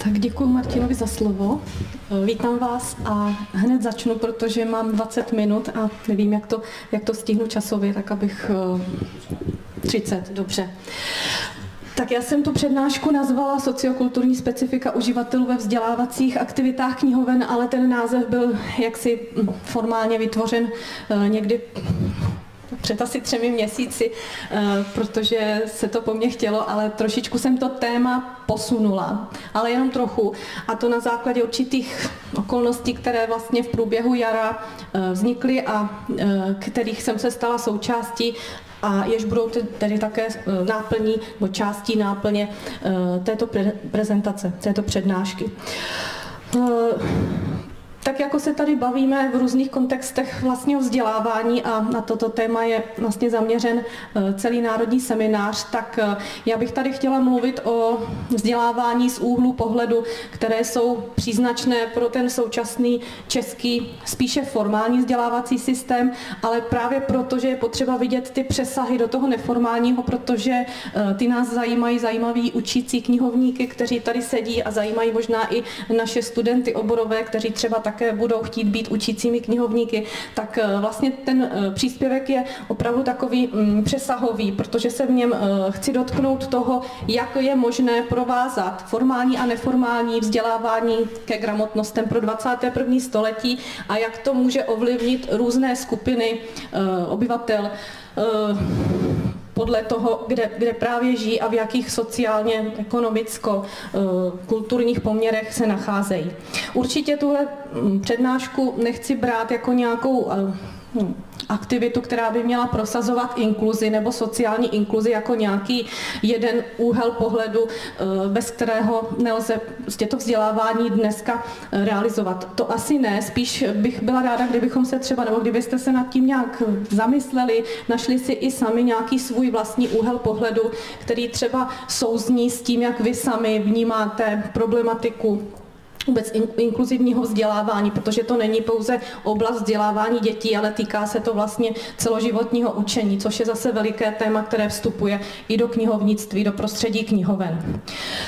Tak děkuji Martinovi za slovo. Vítám vás a hned začnu, protože mám 20 minut a nevím, jak to stihnu časově, tak abych 30, dobře. Tak já jsem tu přednášku nazvala Sociokulturní specifika uživatelů ve vzdělávacích aktivitách knihoven, ale ten název byl jaksi formálně vytvořen někdy před asi 3 měsíci, protože se to po mně chtělo, ale trošičku jsem to téma posunula, ale jenom trochu. A to na základě určitých okolností, které vlastně v průběhu jara vznikly a kterých jsem se stala součástí a jež budou tedy také náplní nebo částí náplně této prezentace, této přednášky. Tak jako se tady bavíme v různých kontextech vlastně o vzdělávání a na toto téma je vlastně zaměřen celý národní seminář, tak já bych tady chtěla mluvit o vzdělávání z úhlu pohledu, které jsou příznačné pro ten současný český spíše formální vzdělávací systém, ale právě proto, že je potřeba vidět ty přesahy do toho neformálního, protože ty nás zajímaví učící knihovníky, kteří tady sedí a zajímají možná i naše studenty oborové, kteří třeba také budou chtít být učícími knihovníky, tak vlastně ten příspěvek je opravdu takový přesahový, protože se v něm chci dotknout toho, jak je možné provázat formální a neformální vzdělávání ke gramotnostem pro 21. století a jak to může ovlivnit různé skupiny obyvatel podle toho, kde právě žijí a v jakých sociálně, ekonomicko-kulturních poměrech se nacházejí. Určitě tuhle přednášku nechci brát jako nějakou aktivitu, která by měla prosazovat inkluzi nebo sociální inkluzi jako nějaký jeden úhel pohledu, bez kterého nelze to vzdělávání dneska realizovat. To asi ne, spíš bych byla ráda, kdybychom se třeba, nebo kdybyste se nad tím nějak zamysleli, našli si i sami nějaký svůj vlastní úhel pohledu, který třeba souzní s tím, jak vy sami vnímáte problematiku vůbec inkluzivního vzdělávání, protože to není pouze oblast vzdělávání dětí, ale týká se to vlastně celoživotního učení, což je zase veliké téma, které vstupuje i do knihovnictví, do prostředí knihoven.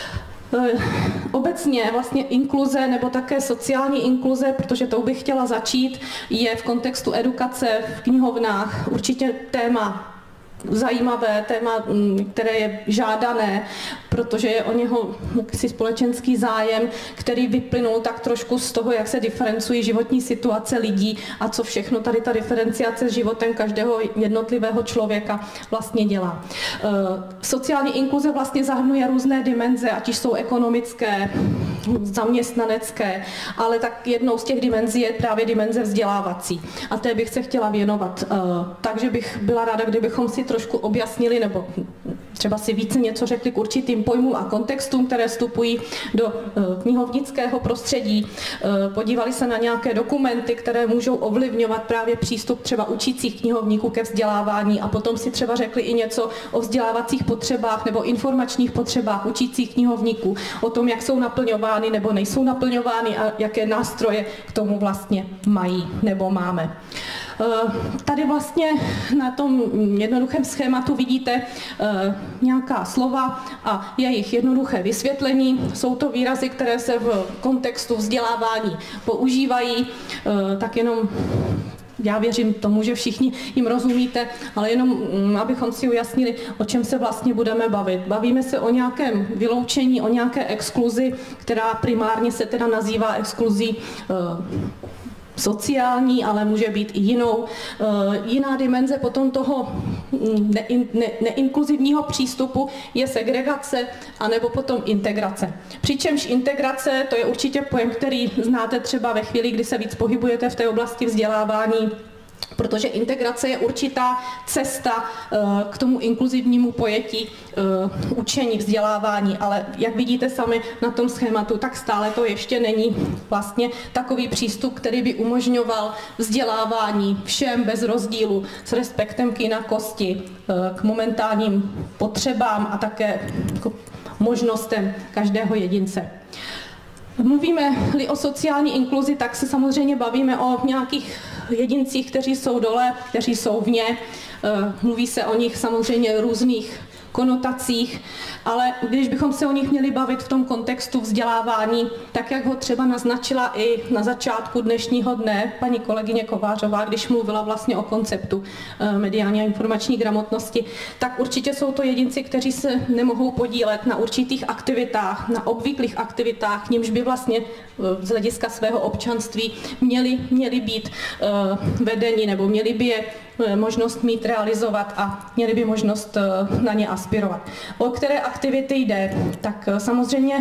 Obecně vlastně inkluze nebo také sociální inkluze, protože tou bych chtěla začít, je v kontextu edukace v knihovnách určitě téma zajímavé, téma, které je žádané, protože je o něho společenský zájem, který vyplynul tak trošku z toho, jak se diferencují životní situace lidí a co všechno tady ta diferenciace s životem každého jednotlivého člověka vlastně dělá. Sociální inkluze vlastně zahrnuje různé dimenze, ať jsou ekonomické, zaměstnanecké, ale tak jednou z těch dimenzí je právě dimenze vzdělávací. A té bych se chtěla věnovat. Takže bych byla ráda, kdybychom si trošku objasnili nebo třeba si více něco řekli k určitým pojmům a kontextům, které vstupují do knihovnického prostředí. Podívali se na nějaké dokumenty, které můžou ovlivňovat právě přístup třeba učících knihovníků ke vzdělávání a potom si třeba řekli i něco o vzdělávacích potřebách nebo informačních potřebách učících knihovníků, o tom, jak jsou naplňovány nebo nejsou naplňovány a jaké nástroje k tomu vlastně mají nebo máme. Tady vlastně na tom jednoduchém schématu vidíte nějaká slova a jejich jednoduché vysvětlení. Jsou to výrazy, které se v kontextu vzdělávání používají, tak jenom já věřím tomu, že všichni jim rozumíte, ale jenom abychom si ujasnili, o čem se vlastně budeme bavit. Bavíme se o nějakém vyloučení, o nějaké exkluzi, která primárně se teda nazývá exkluzí sociální, ale může být i jinou. Jiná dimenze potom toho neinkluzivního přístupu je segregace anebo potom integrace. Přičemž integrace, to je určitě pojem, který znáte třeba ve chvíli, kdy se víc pohybujete v té oblasti vzdělávání, protože integrace je určitá cesta k tomu inkluzivnímu pojetí učení, vzdělávání, ale jak vidíte sami na tom schématu, tak stále to ještě není vlastně takový přístup, který by umožňoval vzdělávání všem bez rozdílu, s respektem k jinakosti, k momentálním potřebám a také k možnostem každého jedince. Mluvíme-li o sociální inkluzi, tak se samozřejmě bavíme o nějakých jedincích, kteří jsou dole, kteří jsou vně. Mluví se o nich samozřejmě různých konotacích, ale když bychom se o nich měli bavit v tom kontextu vzdělávání, tak jak ho třeba naznačila i na začátku dnešního dne paní kolegyně Kovářová, když mluvila vlastně o konceptu mediální a informační gramotnosti, tak určitě jsou to jedinci, kteří se nemohou podílet na určitých aktivitách, na obvyklých aktivitách, nímž by vlastně z hlediska svého občanství měli být vedeni nebo měli by je možnost mít realizovat a měli by možnost na ně aspirovat. O které aktivity jde? Tak samozřejmě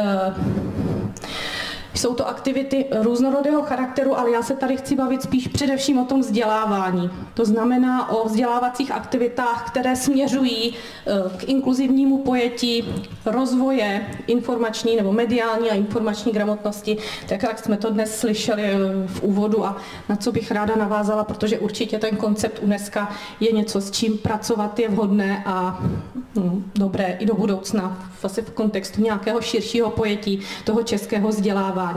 jsou to aktivity různorodého charakteru, ale já se tady chci bavit spíš především o tom vzdělávání. To znamená o vzdělávacích aktivitách, které směřují k inkluzivnímu pojetí rozvoje informační nebo mediální a informační gramotnosti, tak jak jsme to dnes slyšeli v úvodu a na co bych ráda navázala, protože určitě ten koncept UNESCO je něco, s čím pracovat je vhodné a dobré i do budoucna, vlastně v kontextu nějakého širšího pojetí toho českého vzdělávání.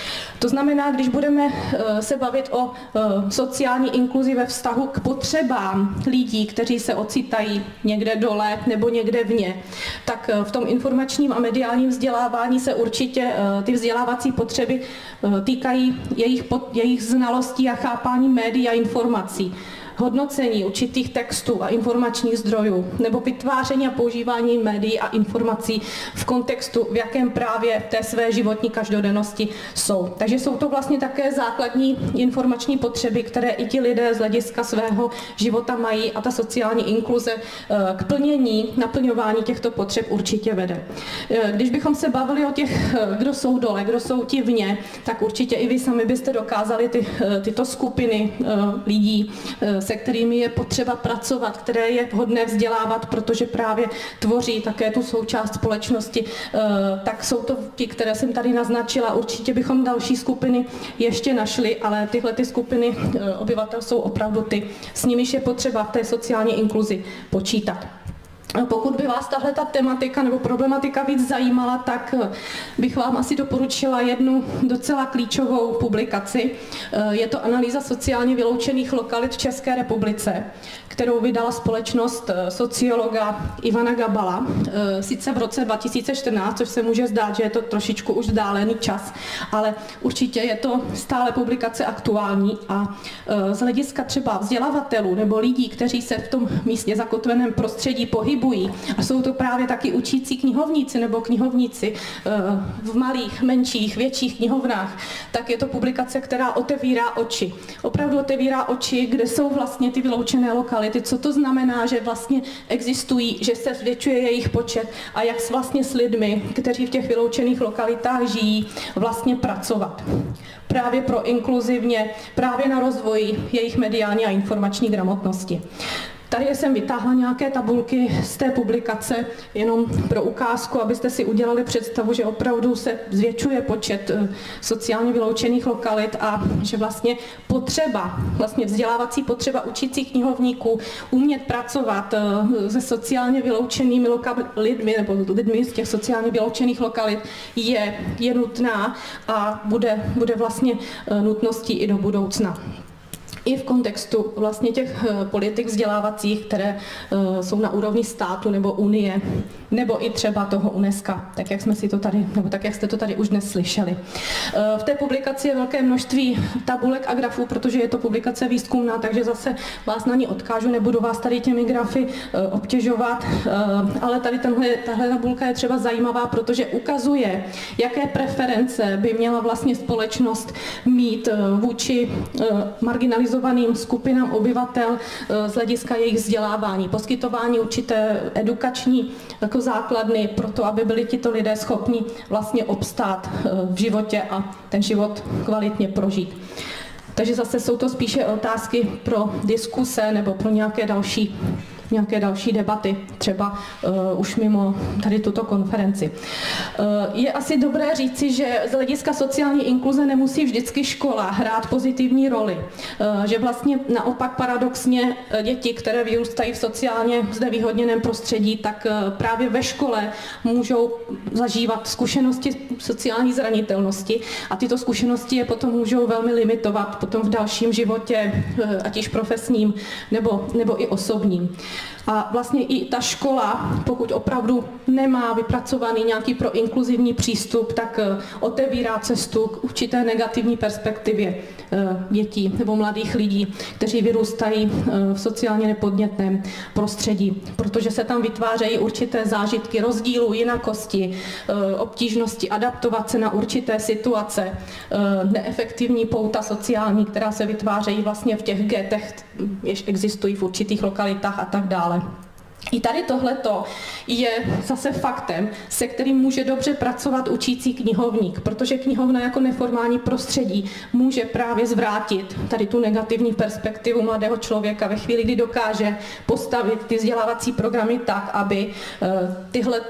To znamená, když budeme se bavit o sociální inkluzi ve vztahu k potřebám lidí, kteří se ocitají někde dole nebo někde vně, tak v tom informačním a mediálním vzdělávání se určitě ty vzdělávací potřeby týkají jejich znalostí a chápání médií a informací, hodnocení určitých textů a informačních zdrojů nebo vytváření a používání médií a informací v kontextu, v jakém právě té své životní každodennosti jsou. Takže jsou to vlastně také základní informační potřeby, které i ti lidé z hlediska svého života mají a ta sociální inkluze k plnění, naplňování těchto potřeb určitě vede. Když bychom se bavili o těch, kdo jsou dole, kdo jsou ti vně, tak určitě i vy sami byste dokázali tyto skupiny lidí, se kterými je potřeba pracovat, které je vhodné vzdělávat, protože právě tvoří také tu součást společnosti, tak jsou to ti, které jsem tady naznačila. Určitě bychom další skupiny ještě našli, ale tyhle ty skupiny obyvatel jsou opravdu ty, s nimiž je potřeba v té sociální inkluzi počítat. Pokud by vás tahle ta tematika nebo problematika víc zajímala, tak bych vám asi doporučila jednu docela klíčovou publikaci. Je to analýza sociálně vyloučených lokalit v České republice, kterou vydala společnost sociologa Ivana Gabala, sice v roce 2014, což se může zdát, že je to trošičku už vzdálený čas, ale určitě je to stále publikace aktuální a z hlediska třeba vzdělavatelů nebo lidí, kteří se v tom místně zakotveném prostředí pohybují, a jsou to právě taky učící knihovníci nebo knihovníci v malých, menších, větších knihovnách, tak je to publikace, která otevírá oči. Opravdu otevírá oči, kde jsou vlastně ty vyloučené lokality, co to znamená, že vlastně existují, že se zvětšuje jejich počet a jak vlastně s lidmi, kteří v těch vyloučených lokalitách žijí, vlastně pracovat. Právě pro inkluzivně, právě na rozvoji jejich mediální a informační gramotnosti. Tady jsem vytáhla nějaké tabulky z té publikace, jenom pro ukázku, abyste si udělali představu, že opravdu se zvětšuje počet sociálně vyloučených lokalit a že vlastně vzdělávací potřeba učících knihovníků umět pracovat se sociálně vyloučenými lidmi nebo lidmi z těch sociálně vyloučených lokalit je nutná a bude vlastně nutností i do budoucna. I v kontextu vlastně těch politik vzdělávacích, které jsou na úrovni státu nebo unie, nebo i třeba toho UNESCO, tak jak jsme si to tady, nebo tak jak jste to tady už dnes slyšeli. V té publikaci je velké množství tabulek a grafů, protože je to publikace výzkumná, takže zase vás na ní odkážu, nebudu vás tady těmi grafy obtěžovat, ale tady tahle tabulka je třeba zajímavá, protože ukazuje, jaké preference by měla vlastně společnost mít vůči marginalizovaným skupinám obyvatel z hlediska jejich vzdělávání, poskytování určité edukační jako základny pro to, aby byli tito lidé schopni vlastně obstát v životě a ten život kvalitně prožít. Takže zase jsou to spíše otázky pro diskuse nebo pro nějaké další debaty, třeba už mimo tady tuto konferenci. Je asi dobré říci, že z hlediska sociální inkluze nemusí vždycky škola hrát pozitivní roli. Že vlastně naopak paradoxně děti, které vyrůstají v sociálně znevýhodněném prostředí, tak právě ve škole můžou zažívat zkušenosti sociální zranitelnosti a tyto zkušenosti je potom můžou velmi limitovat potom v dalším životě, ať již profesním nebo i osobním. A vlastně i ta škola, pokud opravdu nemá vypracovaný nějaký proinkluzivní přístup, tak otevírá cestu k určité negativní perspektivě dětí nebo mladých lidí, kteří vyrůstají v sociálně nepodnětném prostředí, protože se tam vytvářejí určité zážitky rozdílů, jinakosti, obtížnosti adaptovat se na určité situace, neefektivní pouta sociální, která se vytvářejí vlastně v těch getech, jež existují v určitých lokalitách a tak dále. I tady tohleto je zase faktem, se kterým může dobře pracovat učící knihovník, protože knihovna jako neformální prostředí může právě zvrátit tady tu negativní perspektivu mladého člověka ve chvíli, kdy dokáže postavit ty vzdělávací programy tak, aby tyhle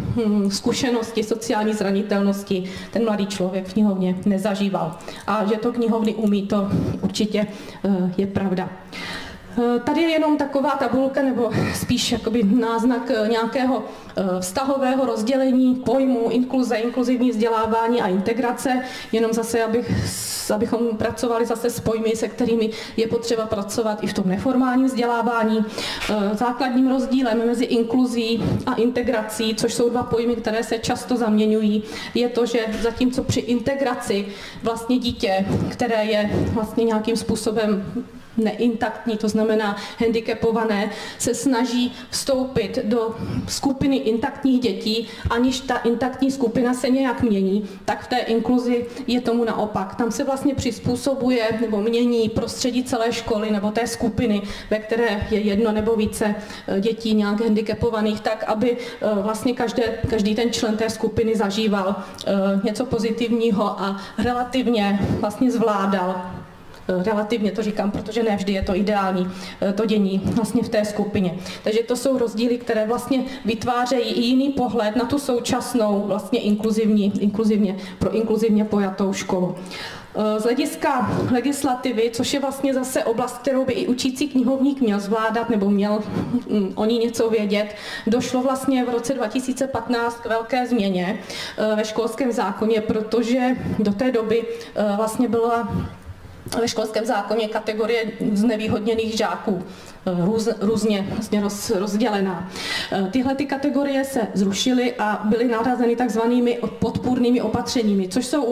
zkušenosti sociální zranitelnosti ten mladý člověk v knihovně nezažíval. A že to knihovny umí, to určitě je pravda. Tady je jenom taková tabulka, nebo spíš jakoby náznak nějakého vztahového rozdělení pojmů inkluze, inkluzivní vzdělávání a integrace, jenom zase, abychom pracovali zase s pojmy, se kterými je potřeba pracovat i v tom neformálním vzdělávání. Základním rozdílem mezi inkluzí a integrací, což jsou dva pojmy, které se často zaměňují, je to, že zatímco při integraci vlastně dítě, které je vlastně nějakým způsobem neintaktní, to znamená handicapované, se snaží vstoupit do skupiny intaktních dětí, aniž ta intaktní skupina se nějak mění, tak v té inkluzi je tomu naopak. Tam se vlastně přizpůsobuje nebo mění prostředí celé školy nebo té skupiny, ve které je jedno nebo více dětí nějak handicapovaných, tak aby vlastně každý ten člen té skupiny zažíval něco pozitivního a relativně vlastně zvládal. Relativně to říkám, protože ne vždy je to ideální, to dění vlastně v té skupině. Takže to jsou rozdíly, které vlastně vytvářejí i jiný pohled na tu současnou vlastně inkluzivně pojatou školu. Z hlediska legislativy, což je vlastně zase oblast, kterou by i učící knihovník měl zvládat nebo měl o ní něco vědět, došlo vlastně v roce 2015 k velké změně ve školském zákoně, protože do té doby vlastně byla ve školském zákoně kategorie znevýhodněných žáků různě vlastně rozdělená. Tyhle ty kategorie se zrušily a byly nahrazeny takzvanými podpůrnými opatřeními, což jsou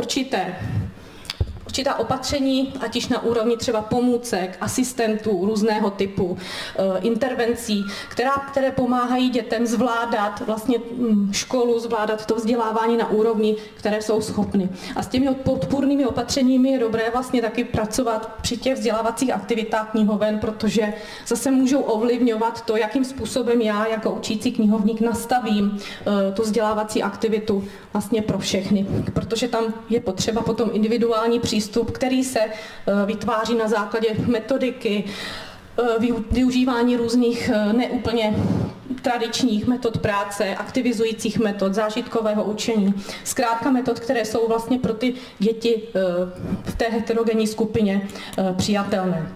určitá opatření, ať již na úrovni třeba pomůcek, asistentů různého typu, intervencí, které pomáhají dětem zvládat vlastně školu, zvládat to vzdělávání na úrovni, které jsou schopny. A s těmi podpůrnými opatřeními je dobré vlastně taky pracovat při těch vzdělávacích aktivitách knihoven, protože zase můžou ovlivňovat to, jakým způsobem já jako učící knihovník nastavím tu vzdělávací aktivitu vlastně pro všechny, protože tam je potřeba potom individuální přístup, který se vytváří na základě metodiky, využívání různých neúplně tradičních metod práce, aktivizujících metod, zážitkového učení. Zkrátka metod, které jsou vlastně pro ty děti v té heterogenní skupině přijatelné.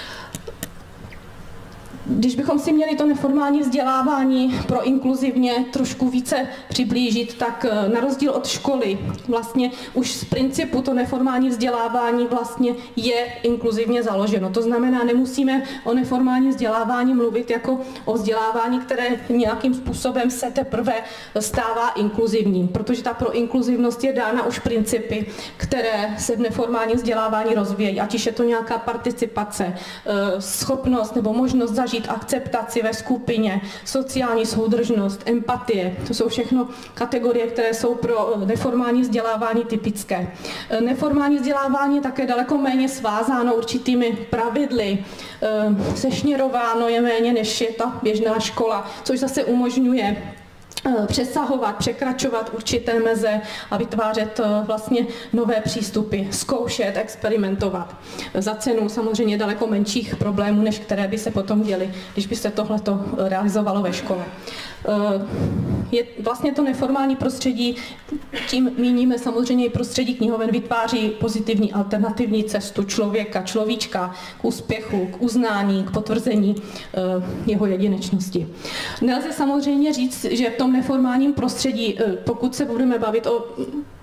Když bychom si měli to neformální vzdělávání pro inkluzivně trošku více přiblížit, tak na rozdíl od školy vlastně už z principu to neformální vzdělávání vlastně je inkluzivně založeno. To znamená, nemusíme o neformální vzdělávání mluvit jako o vzdělávání, které nějakým způsobem se teprve stává inkluzivním, protože ta proinkluzivnost je dána už principy, které se v neformálním vzdělávání rozvíjejí, ať již je to nějaká participace, schopnost nebo možnost zažít akceptaci ve skupině, sociální soudržnost, empatie. To jsou všechno kategorie, které jsou pro neformální vzdělávání typické. Neformální vzdělávání je také daleko méně svázáno určitými pravidly, sešněrováno je méně, než je ta běžná škola, což zase umožňuje přesahovat, překračovat určité meze a vytvářet vlastně nové přístupy, zkoušet, experimentovat. Za cenu samozřejmě daleko menších problémů, než které by se potom děly, když by se tohleto realizovalo ve škole. Je vlastně to neformální prostředí, tím míníme samozřejmě i prostředí knihoven, vytváří pozitivní alternativní cestu človíčka k úspěchu, k uznání, k potvrzení jeho jedinečnosti. Nelze samozřejmě říct, že v tom neformálním prostředí, pokud se budeme bavit o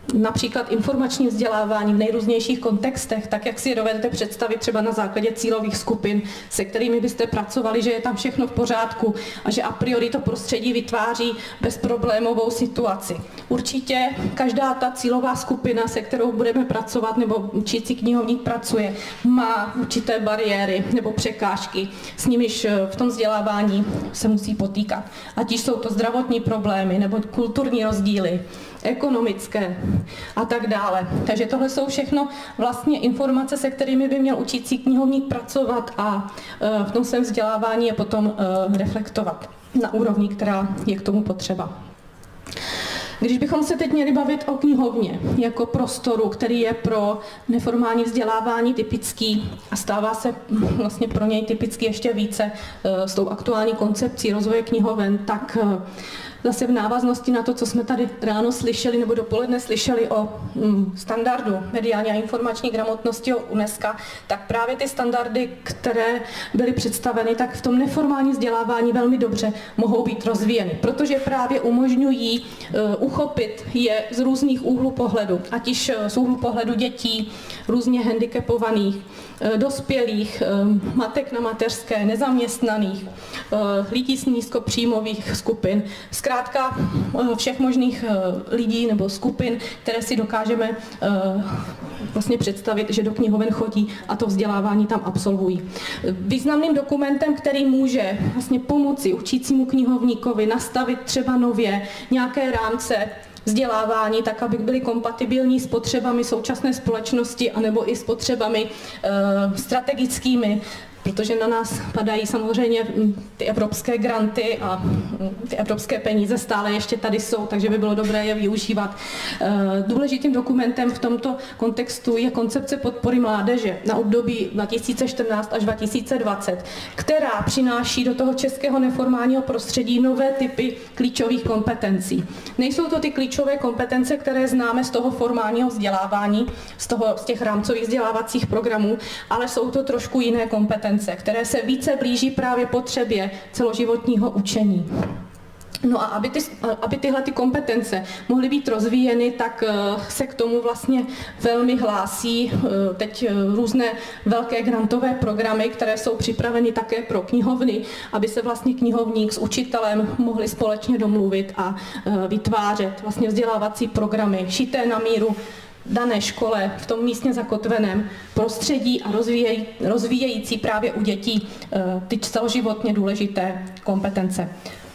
například informační vzdělávání v nejrůznějších kontextech, tak jak si je dovedete představit třeba na základě cílových skupin, se kterými byste pracovali, že je tam všechno v pořádku a že a priori to prostředí vytváří bezproblémovou situaci. Určitě každá ta cílová skupina, se kterou budeme pracovat, nebo učící knihovník pracuje, má určité bariéry nebo překážky, s nimiž v tom vzdělávání se musí potýkat. Ať jsou to zdravotní problémy nebo kulturní rozdíly, ekonomické a tak dále. Takže tohle jsou všechno vlastně informace, se kterými by měl učící knihovník pracovat a v tom svém vzdělávání je potom reflektovat na úrovni, která je k tomu potřeba. Když bychom se teď měli bavit o knihovně jako prostoru, který je pro neformální vzdělávání typický a stává se vlastně pro něj typicky ještě více s tou aktuální koncepcí rozvoje knihoven, tak zase v návaznosti na to, co jsme tady ráno slyšeli nebo dopoledne slyšeli o standardu mediální a informační gramotnosti o UNESCO, tak právě ty standardy, které byly představeny, tak v tom neformálním vzdělávání velmi dobře mohou být rozvíjeny, protože právě umožňují uchopit je z různých úhlů pohledu, ať již z úhlu pohledu dětí, různě handicapovaných, dospělých, matek na mateřské, nezaměstnaných, lidí z nízkopříjmových skupin, zkrátka všech možných lidí nebo skupin, které si dokážeme vlastně představit, že do knihoven chodí a to vzdělávání tam absolvují. Významným dokumentem, který může vlastně pomoci učícímu knihovníkovi nastavit třeba nově nějaké rámce vzdělávání, tak aby byly kompatibilní s potřebami současné společnosti anebo i s potřebami strategickými, protože na nás padají samozřejmě ty evropské granty a ty evropské peníze stále ještě tady jsou, takže by bylo dobré je využívat. Důležitým dokumentem v tomto kontextu je koncepce podpory mládeže na období 2014 až 2020, která přináší do toho českého neformálního prostředí nové typy klíčových kompetencí. Nejsou to ty klíčové kompetence, které známe z toho formálního vzdělávání, z těch rámcových vzdělávacích programů, ale jsou to trošku jiné kompetence, které se více blíží právě potřebě celoživotního učení. No a aby tyhle ty kompetence mohly být rozvíjeny, tak se k tomu vlastně velmi hlásí teď různé velké grantové programy, které jsou připraveny také pro knihovny, aby se vlastně knihovník s učitelem mohli společně domluvit a vytvářet vlastně vzdělávací programy šité na míru dané škole v tom místně zakotveném prostředí a rozvíjející právě u dětí ty celoživotně důležité kompetence.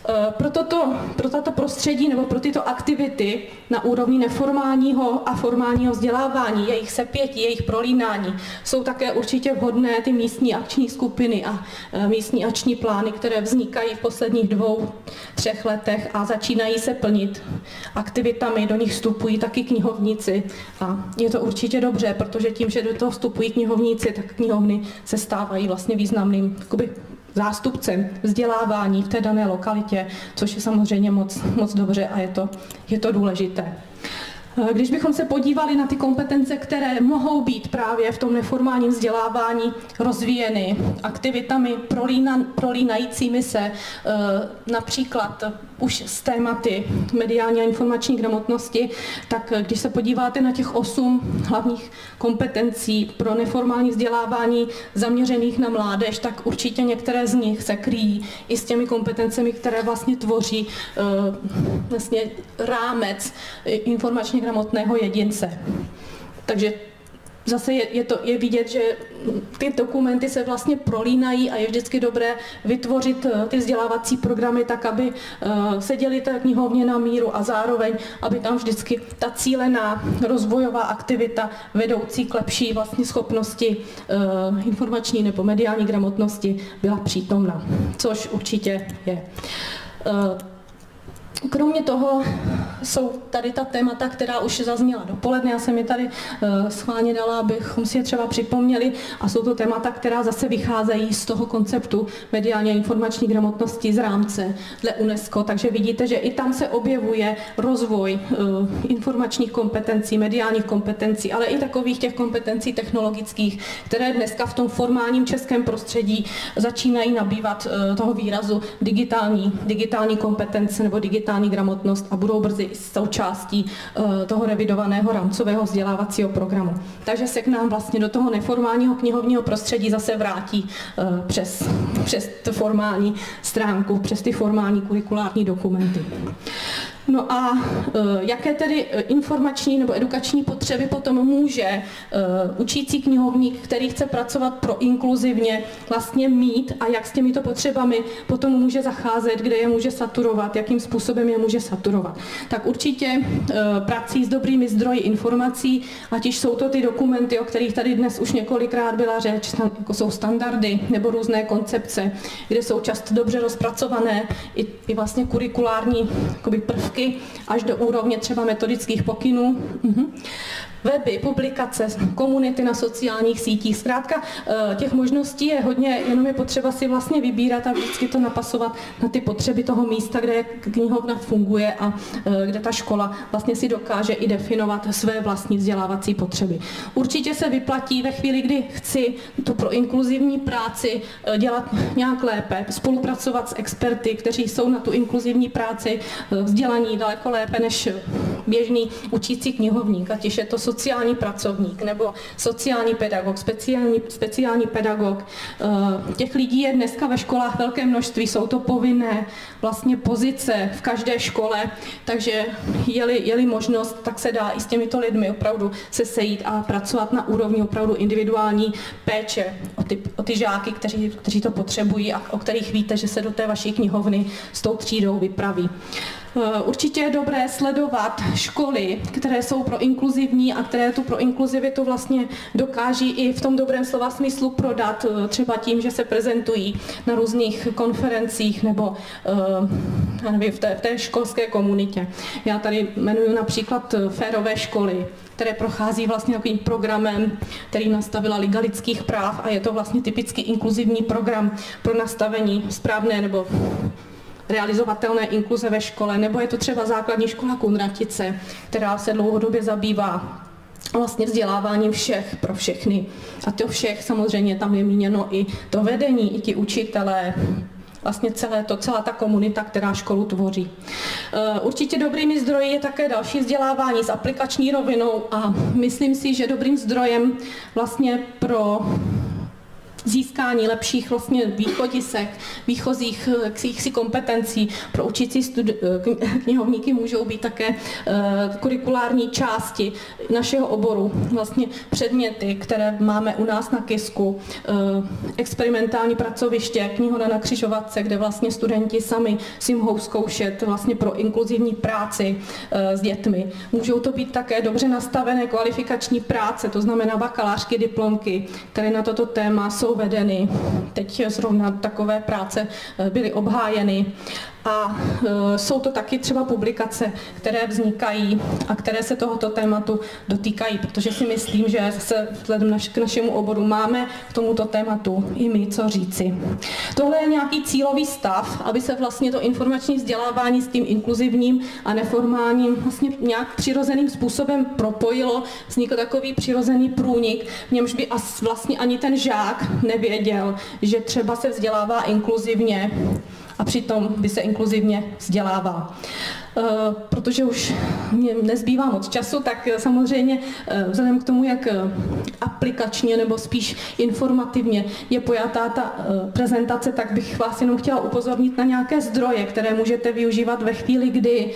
Pro tato prostředí nebo pro tyto aktivity na úrovni neformálního a formálního vzdělávání, jejich sepětí, jejich prolínání, jsou také určitě vhodné ty místní akční skupiny a místní akční plány, které vznikají v posledních 2-3 letech a začínají se plnit aktivitami, do nich vstupují taky knihovníci a je to určitě dobře, protože tím, že do toho vstupují knihovníci, tak knihovny se stávají vlastně významným zástupcem vzdělávání v té dané lokalitě, což je samozřejmě moc dobře a je to důležité. Když bychom se podívali na ty kompetence, které mohou být právě v tom neformálním vzdělávání rozvíjeny aktivitami prolínajícími se například už s tématy mediální a informační gramotnosti, tak když se podíváte na těch 8 hlavních kompetencí pro neformální vzdělávání zaměřených na mládež, tak určitě některé z nich se kryjí i s těmi kompetencemi, které vlastně tvoří vlastně rámec informačně gramotného jedince. Takže zase je vidět, že ty dokumenty se vlastně prolínají a je vždycky dobré vytvořit ty vzdělávací programy tak, aby se děly té knihovně na míru a zároveň, aby tam vždycky ta cílená rozvojová aktivita vedoucí k lepší vlastně schopnosti informační nebo mediální gramotnosti byla přítomna, což určitě je. Kromě toho jsou tady ta témata, která už zazněla dopoledne, já jsem je tady schválně dala, abychom si je třeba připomněli, a jsou to témata, která zase vycházejí z toho konceptu mediální a informační gramotnosti z rámce dle UNESCO, takže vidíte, že i tam se objevuje rozvoj informačních kompetencí, mediálních kompetencí, ale i takových těch kompetencí technologických, které dneska v tom formálním českém prostředí začínají nabývat toho výrazu digitální kompetence nebo digitální gramotnost a budou brzy součástí toho revidovaného rámcového vzdělávacího programu. Takže se k nám vlastně do toho neformálního knihovního prostředí zase vrátí přes tu formální stránku, přes ty formální kurikulární dokumenty. No a jaké tedy informační nebo edukační potřeby potom může učící knihovník, který chce pracovat proinkluzivně, vlastně mít a jak s těmito potřebami potom může zacházet, kde je může saturovat, jakým způsobem je může saturovat. Tak určitě prací s dobrými zdroji informací, ať již jsou to ty dokumenty, o kterých tady dnes už několikrát byla řeč, jako jsou standardy nebo různé koncepce, kde jsou často dobře rozpracované i vlastně kurikulární prvky, až do úrovně třeba metodických pokynů. Weby, publikace, komunity na sociálních sítích. Zkrátka těch možností je hodně, jenom je potřeba si vlastně vybírat a vždycky to napasovat na ty potřeby toho místa, kde knihovna funguje a kde ta škola vlastně si dokáže i definovat své vlastní vzdělávací potřeby. Určitě se vyplatí ve chvíli, kdy chci tu proinkluzivní práci dělat nějak lépe, spolupracovat s experty, kteří jsou na tu inkluzivní práci vzdělaní daleko lépe než běžný učící knihovník, ať je to sociální pracovník nebo sociální pedagog, speciální pedagog. Těch lidí je dneska ve školách velké množství, jsou to povinné vlastně pozice v každé škole, takže je-li možnost, tak se dá i s těmito lidmi opravdu se sejít a pracovat na úrovni opravdu individuální péče o ty žáky, kteří to potřebují a o kterých víte, že se do té vaší knihovny s tou třídou vypraví. Určitě je dobré sledovat školy, které jsou proinkluzivní a které tu proinkluzivitu vlastně dokáží i v tom dobrém slova smyslu prodat, třeba tím, že se prezentují na různých konferencích nebo v té školské komunitě. Já tady jmenuji například férové školy, které prochází vlastně takovým programem, který nastavila Liga lidských práv a je to vlastně typicky inkluzivní program pro nastavení správné nebo realizovatelné inkluze ve škole, nebo je to třeba základní škola Kunratice, která se dlouhodobě zabývá vlastně vzděláváním všech pro všechny. A to všech samozřejmě tam je míněno i to vedení, i ti učitelé, vlastně celá ta komunita, která školu tvoří. Určitě dobrými zdroji je také další vzdělávání s aplikační rovinou a myslím si, že dobrým zdrojem vlastně pro získání lepších vlastně východisek, výchozích kompetencí pro učící knihovníky můžou být také kurikulární části našeho oboru, vlastně předměty, které máme u nás na KISku, experimentální pracoviště, knihovna na křižovatce, kde vlastně studenti sami si mohou zkoušet vlastně pro inkluzivní práci s dětmi. Můžou to být také dobře nastavené kvalifikační práce, to znamená bakalářky, diplomky, které na toto téma jsou vedeny. Teď zrovna takové práce byly obhájeny. A jsou to taky třeba publikace, které vznikají a které se tohoto tématu dotýkají, protože si myslím, že se vzhledem k našemu oboru máme k tomuto tématu i my co říci. Tohle je nějaký cílový stav, aby se vlastně to informační vzdělávání s tím inkluzivním a neformálním vlastně nějak přirozeným způsobem propojilo, vznikl takový přirozený průnik, v němž by vlastně ani ten žák nevěděl, že třeba se vzdělává inkluzivně, a přitom by se inkluzivně vzdělával. Protože už mě nezbývá moc času, tak samozřejmě vzhledem k tomu, jak aplikačně nebo spíš informativně je pojatá ta prezentace, tak bych vás jenom chtěla upozornit na nějaké zdroje, které můžete využívat ve chvíli, kdy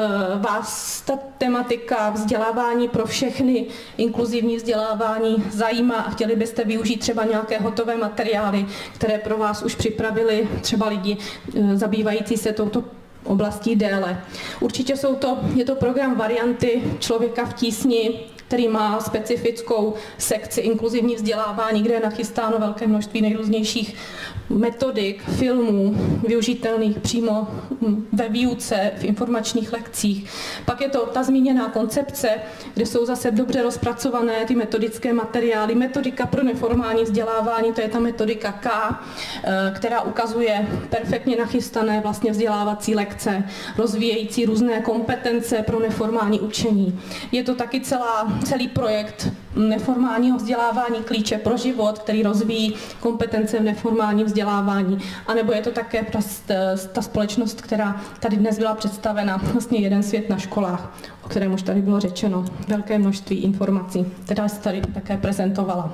vás ta tematika vzdělávání pro všechny, inkluzivní vzdělávání zajímá a chtěli byste využít třeba nějaké hotové materiály, které pro vás už připravili třeba lidi zabývající se touto oblastí déle. Určitě je to program Varianty Člověka v tísni, který má specifickou sekci inkluzivní vzdělávání, kde je nachystáno velké množství nejrůznějších metodik, filmů, využitelných přímo ve výuce, v informačních lekcích. Pak je to ta zmíněná koncepce, kde jsou zase dobře rozpracované ty metodické materiály. Metodika pro neformální vzdělávání, to je ta metodika K, která ukazuje perfektně nachystané vlastně vzdělávací lekce, rozvíjející různé kompetence pro neformální učení. Je to taky celá celý projekt neformálního vzdělávání Klíče pro život, který rozvíjí kompetence v neformálním vzdělávání. A nebo je to také ta společnost, která tady dnes byla představena, vlastně Jeden svět na školách, o kterém už tady bylo řečeno, velké množství informací, která se tady také prezentovala.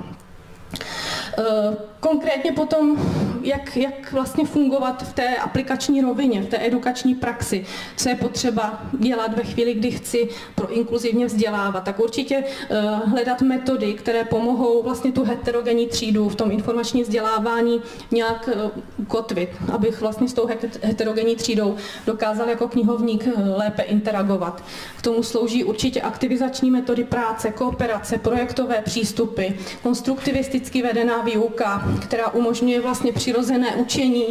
Konkrétně potom, jak vlastně fungovat v té aplikační rovině, v té edukační praxi, co je potřeba dělat ve chvíli, kdy chci proinkluzivně vzdělávat, tak určitě hledat metody, které pomohou vlastně tu heterogenní třídu v tom informačním vzdělávání nějak ukotvit, abych vlastně s tou heterogenní třídou dokázal jako knihovník lépe interagovat. K tomu slouží určitě aktivizační metody práce, kooperace, projektové přístupy, konstruktivisticky vedená výuka, která umožňuje vlastně přirozené učení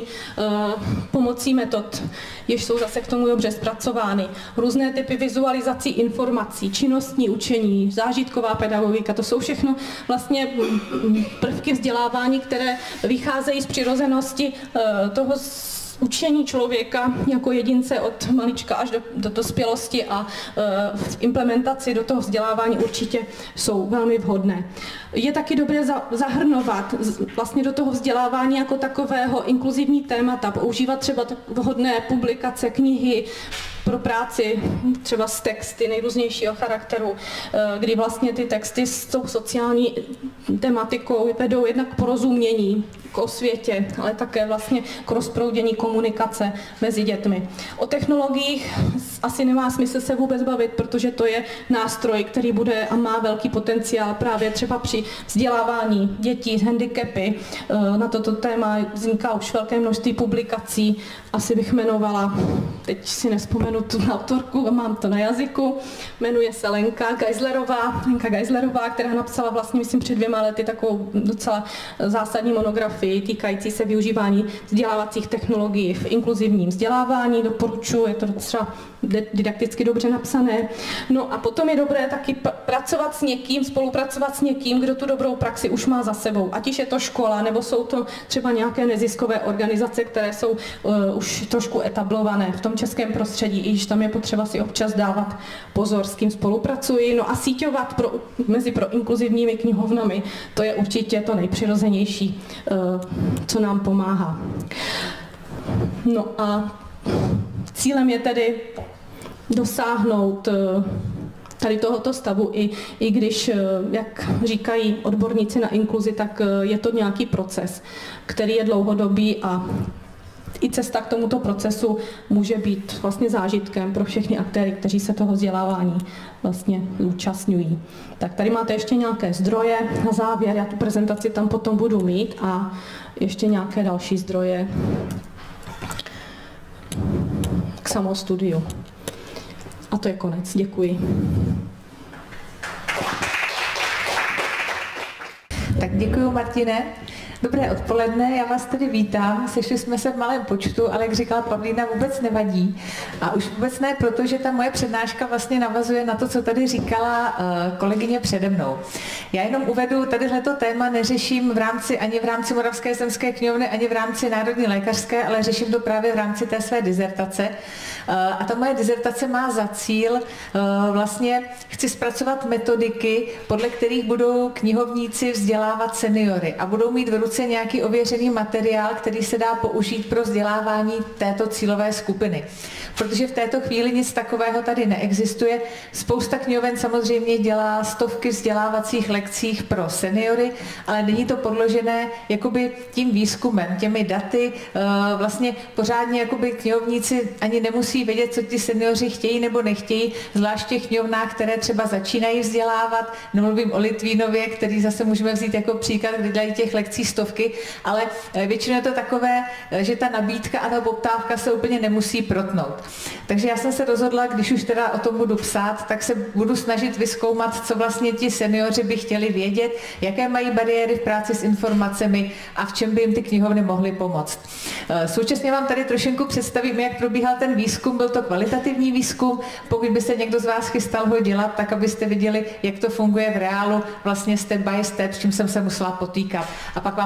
pomocí metod, jež jsou zase k tomu dobře zpracovány. Různé typy vizualizací informací, činnostní učení, zážitková pedagogika, to jsou všechno vlastně prvky vzdělávání, které vycházejí z přirozenosti toho učení člověka jako jedince od malička až do dospělosti a v implementaci do toho vzdělávání určitě jsou velmi vhodné. Je taky dobré zahrnovat vlastně do toho vzdělávání jako takového inkluzivní témata, používat třeba vhodné publikace, knihy pro práci, třeba s texty nejrůznějšího charakteru, kdy vlastně ty texty s tou sociální tematikou vedou jednak k porozumění, k osvětě, ale také vlastně k rozproudění komunikace mezi dětmi. O technologiích asi nemá smysl se vůbec bavit, protože to je nástroj, který bude a má velký potenciál právě třeba při vzdělávání dětí s handicapy. Na toto téma vzniká už velké množství publikací. Asi bych jmenovala, teď si nespomenu tu autorku, mám to na jazyku, jmenuje se Lenka Geislerová, která napsala vlastně, myslím, před 2 lety takovou docela zásadní monografii týkající se využívání vzdělávacích technologií v inkluzivním vzdělávání. Doporučuji, je to docela didakticky dobře napsané. No a potom je dobré taky pracovat s někým, spolupracovat s někým, kdo tu dobrou praxi už má za sebou. Ať už je to škola, nebo jsou to třeba nějaké neziskové organizace, které jsou už trošku etablované v tom českém prostředí, i když tam je potřeba si občas dávat pozor, s kým spolupracuji. No a síťovat mezi inkluzivními knihovnami, to je určitě to nejpřirozenější, co nám pomáhá. No a cílem je tedy dosáhnout tady tohoto stavu, i když, jak říkají odborníci na inkluzi, tak je to nějaký proces, který je dlouhodobý a i cesta k tomuto procesu může být vlastně zážitkem pro všechny aktéry, kteří se toho vzdělávání vlastně zúčastňují. Tak tady máte ještě nějaké zdroje na závěr, já tu prezentaci tam potom budu mít a ještě nějaké další zdroje k samostudiu. A to je konec. Děkuji. Tak děkuji, Martine. Dobré odpoledne, já vás tady vítám. Sešli jsme se v malém počtu, ale jak říkala Pavlína, vůbec nevadí. A už vůbec ne, protože ta moje přednáška vlastně navazuje na to, co tady říkala kolegyně přede mnou. Já jenom uvedu, tadyhleto téma neřeším ani v rámci Moravské zemské knihovny, ani v rámci Národní lékařské, ale řeším to právě v rámci té své dizertace. A ta moje dizertace má za cíl, vlastně chci zpracovat metodiky, podle kterých budou knihovníci vzdělávat seniory a budou mít v ruce nějaký ověřený materiál, který se dá použít pro vzdělávání této cílové skupiny. Protože v této chvíli nic takového tady neexistuje. Spousta knihoven samozřejmě dělá stovky vzdělávacích lekcích pro seniory, ale není to podložené jakoby tím výzkumem, těmi daty. Vlastně pořádně jakoby knihovníci ani nemusí vědět, co ti seniori chtějí nebo nechtějí, zvlášť v těch knihovnách, které třeba začínají vzdělávat. Nemluvím o Litvínově, který zase můžeme vzít jako příklad, kde dělají těch lekcí stovky, ale většinou je to takové, že ta nabídka a ta poptávka se úplně nemusí protnout. Takže já jsem se rozhodla, když už teda o tom budu psát, tak se budu snažit vyzkoumat, co vlastně ti seniori by chtěli vědět, jaké mají bariéry v práci s informacemi a v čem by jim ty knihovny mohly pomoct. Současně vám tady trošinku představím, jak probíhal ten výzkum. Byl to kvalitativní výzkum, pokud by se někdo z vás chystal ho dělat, tak abyste viděli, jak to funguje v reálu, vlastně step by step, s čím jsem se musela potýkat. A pak vám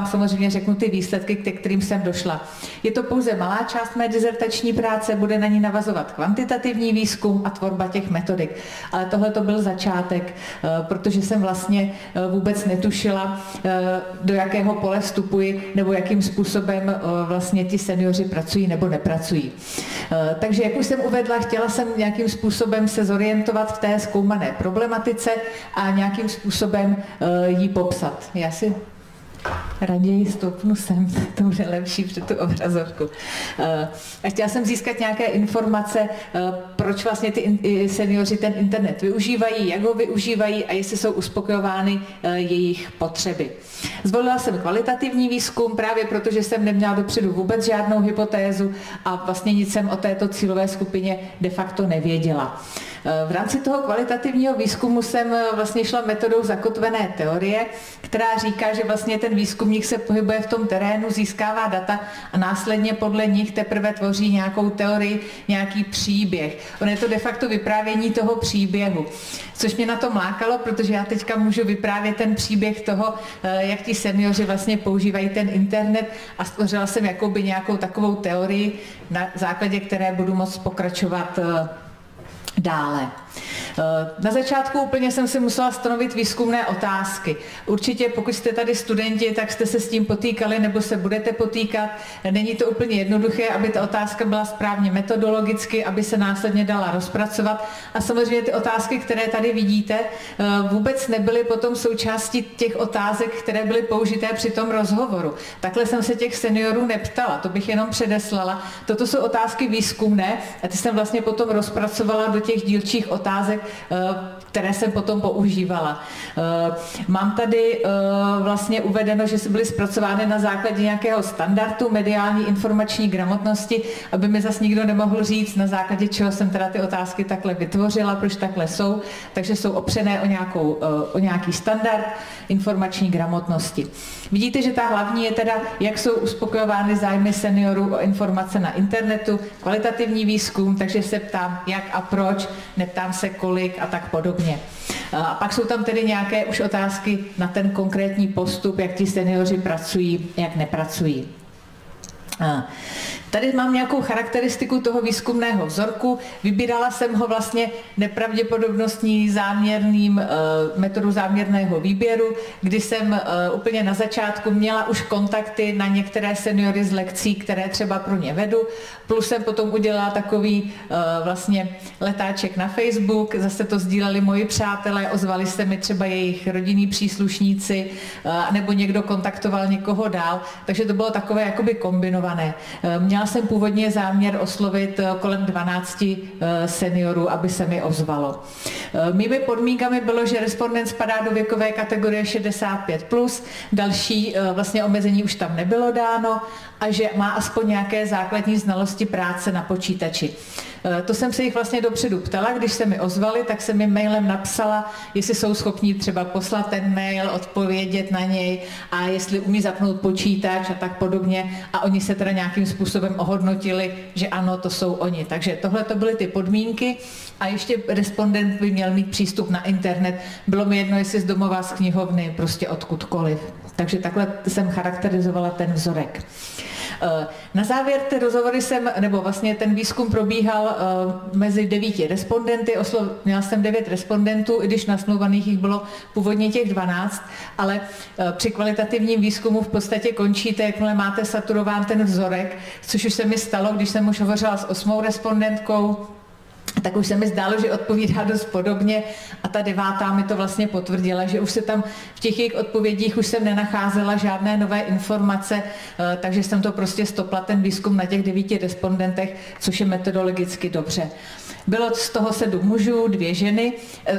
vám samozřejmě řeknu ty výsledky, ke kterým jsem došla. Je to pouze malá část mé dizertační práce, bude na ní navazovat kvantitativní výzkum a tvorba těch metodik. Ale tohle to byl začátek, protože jsem vlastně vůbec netušila, do jakého pole vstupuji nebo jakým způsobem vlastně ti seniori pracují nebo nepracují. Takže jak už jsem uvedla, chtěla jsem nějakým způsobem se zorientovat v té zkoumané problematice a nějakým způsobem ji popsat. Já si raději stoupnu sem, to bude lepší před tu obrazovku. A chtěla jsem získat nějaké informace, proč vlastně ty seniori ten internet využívají, jak ho využívají a jestli jsou uspokojovány jejich potřeby. Zvolila jsem kvalitativní výzkum právě proto, že jsem neměla dopředu vůbec žádnou hypotézu a vlastně nic jsem o této cílové skupině de facto nevěděla. V rámci toho kvalitativního výzkumu jsem vlastně šla metodou zakotvené teorie, která říká, že vlastně ten výzkumník se pohybuje v tom terénu, získává data a následně podle nich teprve tvoří nějakou teorii, nějaký příběh. On je to de facto vyprávění toho příběhu, což mě na to lákalo, protože já teďka můžu vyprávět ten příběh toho, jak ti seniori vlastně používají ten internet a stvořila jsem jakoby nějakou takovou teorii, na základě které budu moct pokračovat dále. Na začátku úplně jsem si musela stanovit výzkumné otázky. Určitě pokud jste tady studenti, tak jste se s tím potýkali nebo se budete potýkat. Není to úplně jednoduché, aby ta otázka byla správně metodologicky, aby se následně dala rozpracovat. A samozřejmě ty otázky, které tady vidíte, vůbec nebyly potom součástí těch otázek, které byly použité při tom rozhovoru. Takhle jsem se těch seniorů neptala, to bych jenom předeslala. Toto jsou otázky výzkumné a ty jsem vlastně potom rozpracovala do těch dílčích otázek, které jsem potom používala. Mám tady vlastně uvedeno, že byly zpracovány na základě nějakého standardu mediální informační gramotnosti, aby mi zase nikdo nemohl říct, na základě čeho jsem teda ty otázky takhle vytvořila, proč takhle jsou, takže jsou opřené o nějaký standard informační gramotnosti. Vidíte, že ta hlavní je teda, jak jsou uspokojovány zájmy seniorů o informace na internetu, kvalitativní výzkum, takže se ptám jak a proč, neptám se kolik a tak podobně. A pak jsou tam tedy nějaké už otázky na ten konkrétní postup, jak ti seniori pracují, jak nepracují. Tady mám nějakou charakteristiku toho výzkumného vzorku. Vybírala jsem ho vlastně nepravděpodobnostní metodou záměrného výběru, kdy jsem úplně na začátku měla už kontakty na některé seniory z lekcí, které třeba pro ně vedu. Plus jsem potom udělala takový vlastně letáček na Facebook, zase to sdíleli moji přátelé, ozvali se mi třeba jejich rodinní příslušníci, nebo někdo kontaktoval někoho dál, takže to bylo takové jakoby kombinované. Měla jsem původně záměr oslovit kolem 12 seniorů, aby se mi ozvalo. Mými podmínkami bylo, že respondent spadá do věkové kategorie 65+, další vlastně omezení už tam nebylo dáno a že má aspoň nějaké základní znalosti práce na počítači. To jsem se jich vlastně dopředu ptala, když se mi ozvali, tak jsem mi mailem napsala, jestli jsou schopni třeba poslat ten mail, odpovědět na něj a jestli umí zapnout počítač a tak podobně. A oni se teda nějakým způsobem ohodnotili, že ano, to jsou oni. Takže tohle to byly ty podmínky a ještě respondent by měl mít přístup na internet. Bylo mi jedno, jestli z domova, z knihovny, prostě odkudkoliv. Takže takhle jsem charakterizovala ten vzorek. Na závěr ty rozhovory nebo vlastně ten výzkum probíhal mezi 9 respondenty, měla jsem 9 respondentů, i když nasmluvaných jich bylo původně těch 12, ale při kvalitativním výzkumu v podstatě končíte, jakmile máte saturován ten vzorek, což už se mi stalo, když jsem už hovořila s 8. respondentkou, tak už se mi zdálo, že odpovídá dost podobně a ta 9. mi to vlastně potvrdila, že už se tam v těch jejich odpovědích už jsem nenacházela žádné nové informace, takže jsem to prostě stopla ten výzkum na těch 9 respondentech, což je metodologicky dobře. Bylo z toho 7 mužů, 2 ženy,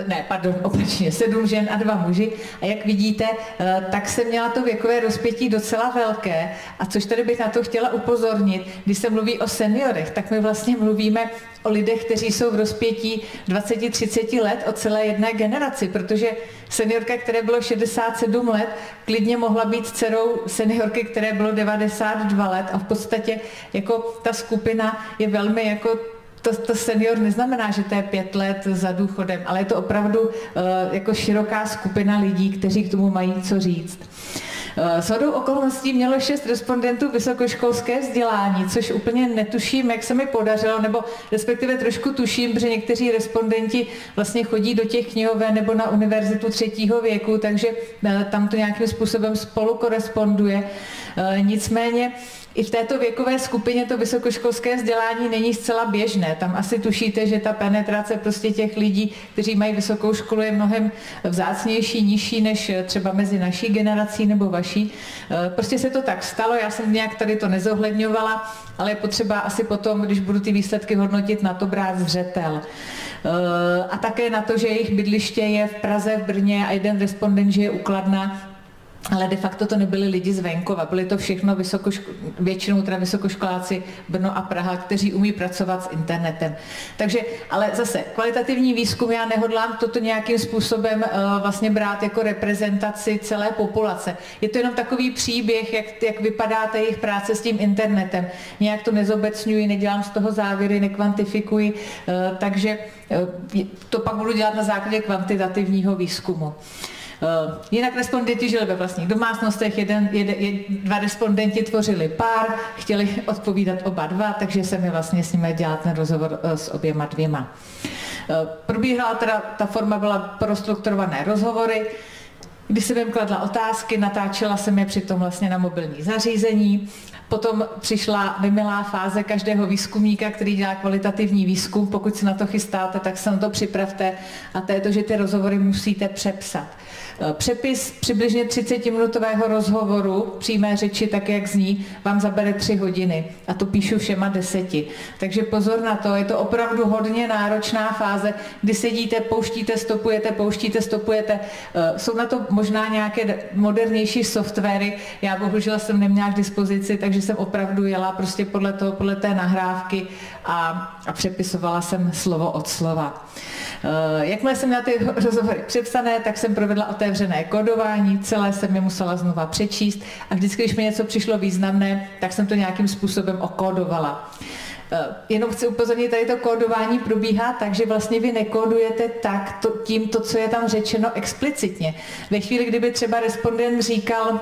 opačně 7 žen a 2 muži. A jak vidíte, tak jsem měla to věkové rozpětí docela velké. A což tady bych na to chtěla upozornit, když se mluví o seniorech, tak my vlastně mluvíme o lidech, kteří jsou v rozpětí 20-30 let, o celé jedné generaci, protože seniorka, které bylo 67 let, klidně mohla být dcerou seniorky, které bylo 92 let a v podstatě jako ta skupina je velmi jako to senior neznamená, že to je 5 let za důchodem, ale je to opravdu jako široká skupina lidí, kteří k tomu mají co říct. Shodou okolností mělo 6 respondentů vysokoškolské vzdělání, což úplně netuším, jak se mi podařilo, nebo respektive trošku tuším, protože někteří respondenti vlastně chodí do těch knihoven nebo na univerzitu 3. věku, takže tam to nějakým způsobem spolu koresponduje. Nicméně i v této věkové skupině to vysokoškolské vzdělání není zcela běžné. Tam asi tušíte, že ta penetrace prostě těch lidí, kteří mají vysokou školu, je mnohem vzácnější, nižší než třeba mezi naší generací nebo vaší. Prostě se to tak stalo, já jsem nějak tady to nezohledňovala, ale je potřeba asi potom, když budu ty výsledky hodnotit, na to brát zřetel. A také na to, že jejich bydliště je v Praze, v Brně a jeden respondent žije u Kladna, ale de facto to nebyli lidi z venkova, byli to všechno většinou teda vysokoškoláci Brno a Praha, kteří umí pracovat s internetem. Takže, ale zase, kvalitativní výzkum, já nehodlám toto nějakým způsobem vlastně brát jako reprezentaci celé populace. Je to jenom takový příběh, jak vypadá ta jejich práce s tím internetem. Nějak to nezobecňuji, nedělám z toho závěry, nekvantifikuji, takže to pak budu dělat na základě kvantitativního výzkumu. Jinak respondenti žili ve vlastních domácnostech, dva respondenti tvořili pár, chtěli odpovídat oba dva, takže jsem je vlastně s nimi dělat ten rozhovor s oběma dvěma. Probíhala teda, ta forma byla prostrukturované rozhovory, kdy jsem jim kladla otázky, natáčela jsem je přitom vlastně na mobilní zařízení. Potom přišla vymilá fáze každého výzkumníka, který dělá kvalitativní výzkum. Pokud se na to chystáte, tak se na to připravte. A to je to, že ty rozhovory musíte přepsat. Přepis přibližně 30-minutového rozhovoru přímé řeči, tak jak zní, vám zabere 3 hodiny. A to píšu všema 10. Takže pozor na to, je to opravdu hodně náročná fáze, kdy sedíte, pouštíte, stopujete. Jsou na to možná nějaké modernější softwary. Já bohužel jsem neměla k dispozici, takže jsem opravdu jela prostě podle té nahrávky a přepisovala jsem slovo od slova. Jakmile jsem měla ty rozhovory přepsané, tak jsem provedla otevřené kódování, celé jsem je musela znova přečíst a vždycky, když mi něco přišlo významné, tak jsem to nějakým způsobem okódovala. Jenom chci upozornit, tady to kódování probíhá tak, že vlastně vy nekódujete tímto, co je tam řečeno explicitně. Ve chvíli, kdyby třeba respondent říkal,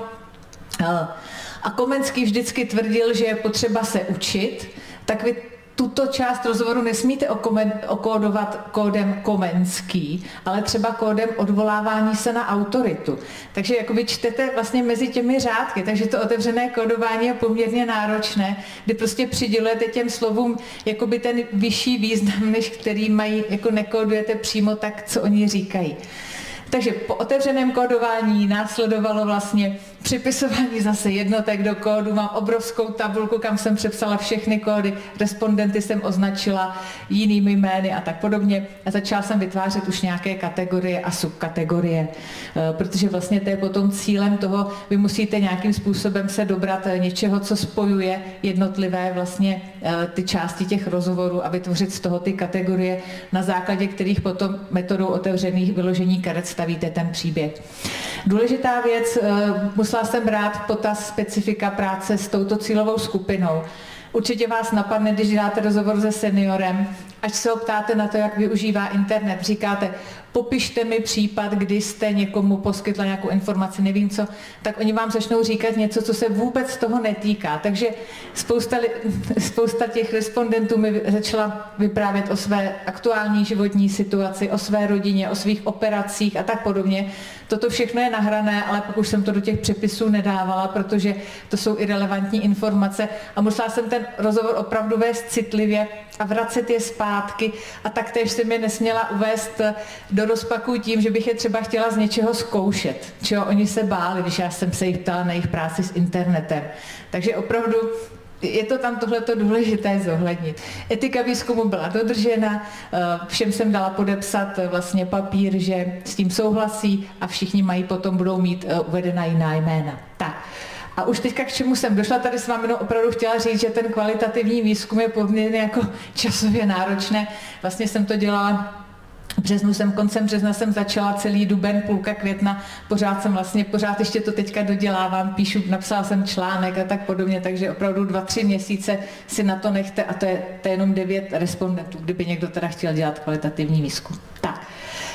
a Komenský vždycky tvrdil, že je potřeba se učit, tak vy tuto část rozhovoru nesmíte okódovat kódem Komenský, ale třeba kódem odvolávání se na autoritu. Takže jakoby čtete vlastně mezi těmi řádky, takže to otevřené kódování je poměrně náročné, kdy prostě přidělujete těm slovům jakoby ten vyšší význam, než který mají, jako nekódujete přímo tak, co oni říkají. Takže po otevřeném kódování následovalo vlastně připisování zase jednotek do kódu. Mám obrovskou tabulku, kam jsem přepsala všechny kódy, respondenty jsem označila jinými jmény a tak podobně. A začala jsem vytvářet už nějaké kategorie a subkategorie, protože vlastně to je potom cílem toho, vy musíte nějakým způsobem se dobrat něčeho, co spojuje jednotlivé vlastně ty části těch rozhovorů a vytvořit z toho ty kategorie, na základě kterých potom metodou otevřených vyložení karet stavíte ten příběh. Důležitá věc, musela jsem brát v potaz specifika práce s touto cílovou skupinou. Určitě vás napadne, když děláte rozhovor se seniorem, až se ho ptáte na to, jak využívá internet. Říkáte, popište mi případ, kdy jste někomu poskytla nějakou informaci, nevím co, tak oni vám začnou říkat něco, co se vůbec toho netýká. Takže spousta těch respondentů mi začala vyprávět o své aktuální životní situaci, o své rodině, o svých operacích a tak podobně. Toto všechno je nahrané, ale pak už jsem to do těch přepisů nedávala, protože to jsou irelevantní informace a musela jsem ten rozhovor opravdu vést citlivě a vracet je zpátky a taktéž jsem je nesměla uvést do rozpaků tím, že bych je třeba chtěla z něčeho zkoušet, čeho oni se báli, když já jsem se jich ptala na jejich práci s internetem. Takže opravdu je to tam tohleto důležité zohlednit. Etika výzkumu byla dodržena, všem jsem dala podepsat vlastně papír, že s tím souhlasí a všichni budou mít uvedena jiná jména. Tak. A už teďka k čemu jsem došla, tady s vámi opravdu chtěla říct, že ten kvalitativní výzkum je poměrně jako časově náročné. Vlastně jsem to dělala koncem března jsem začala, celý duben, půlka května, pořád ještě to teďka dodělávám, napsala jsem článek a tak podobně, takže opravdu 2-3 měsíce si na to nechte a to je jenom 9 respondentů, kdyby někdo teda chtěl dělat kvalitativní výzkum. Tak.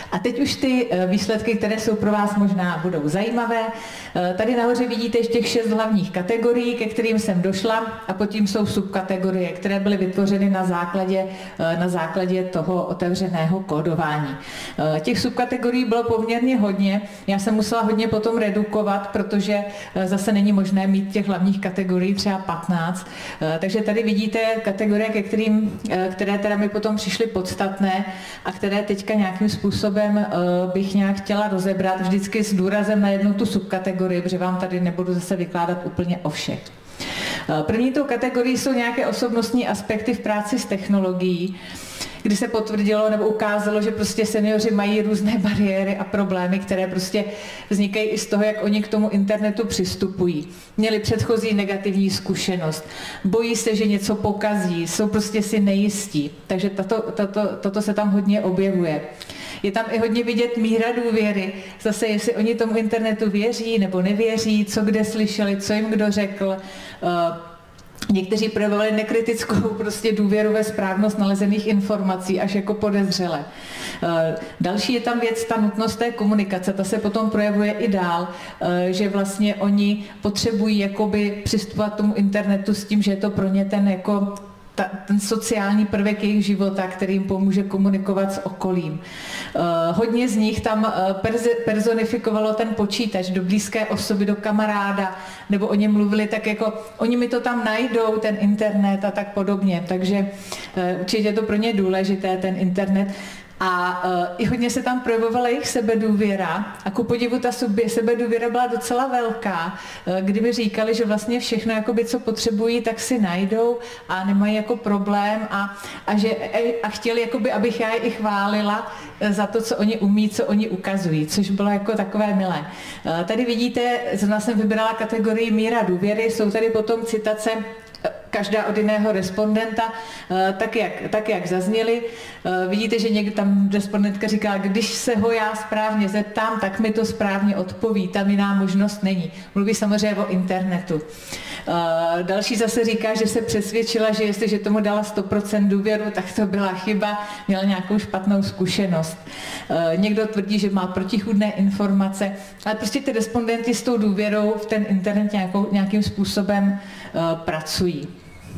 A teď už ty výsledky, které jsou pro vás možná budou zajímavé. Tady nahoře vidíte těch 6 hlavních kategorií, ke kterým jsem došla, a pod tím jsou subkategorie, které byly vytvořeny na základě toho otevřeného kódování. Těch subkategorií bylo poměrně hodně. Já jsem musela hodně potom redukovat, protože zase není možné mít těch hlavních kategorií třeba 15. Takže tady vidíte kategorie, které teda mi potom přišly podstatné a které teďka nějakým způsobem bych nějak chtěla rozebrat, vždycky s důrazem na jednu tu subkategorii, protože vám tady nebudu zase vykládat úplně o všech. První tou kategorií jsou nějaké osobnostní aspekty v práci s technologií, kdy se potvrdilo nebo ukázalo, že prostě seniori mají různé bariéry a problémy, které prostě vznikají i z toho, jak oni k tomu internetu přistupují. Měli předchozí negativní zkušenost, bojí se, že něco pokazí, jsou prostě si nejistí, takže toto se tam hodně objevuje. Je tam i hodně vidět míra důvěry, zase jestli oni tomu internetu věří nebo nevěří, co kde slyšeli, co jim kdo řekl. Někteří projevovali nekritickou prostě důvěru ve správnost nalezených informací až jako podezřele. Další je tam věc, ta nutnost té komunikace, ta se potom projevuje i dál, že vlastně oni potřebují jakoby přistupovat k tomu internetu s tím, že je to pro ně ten sociální prvek jejich života, který jim pomůže komunikovat s okolím. Hodně z nich tam personifikovalo ten počítač do blízké osoby, do kamaráda, nebo o něm mluvili tak jako, oni mi to tam najdou, ten internet a tak podobně. Takže určitě je to pro ně důležité, ten internet. A i hodně se tam projevovala jejich sebedůvěra a ku podivu ta sebedůvěra byla docela velká, kdy mi říkali, že vlastně všechno, jakoby, co potřebují, tak si najdou a nemají jako problém a chtěli, jakoby, abych já je i chválila za to, co oni umí, co oni ukazují, což bylo jako takové milé. Tady vidíte, zrovna jsem vybrala kategorii míra důvěry, jsou tady potom citace každá od jiného respondenta, tak jak zazněly. Vidíte, že někdo tam respondentka říká, když se ho já správně zeptám, tak mi to správně odpoví, tam jiná možnost není. Mluví samozřejmě o internetu. Další zase říká, že se přesvědčila, že jestliže tomu dala 100% důvěru, tak to byla chyba, měla nějakou špatnou zkušenost. Někdo tvrdí, že má protichůdné informace, ale prostě ty respondenti s tou důvěrou v ten internet nějakým způsobem pracují.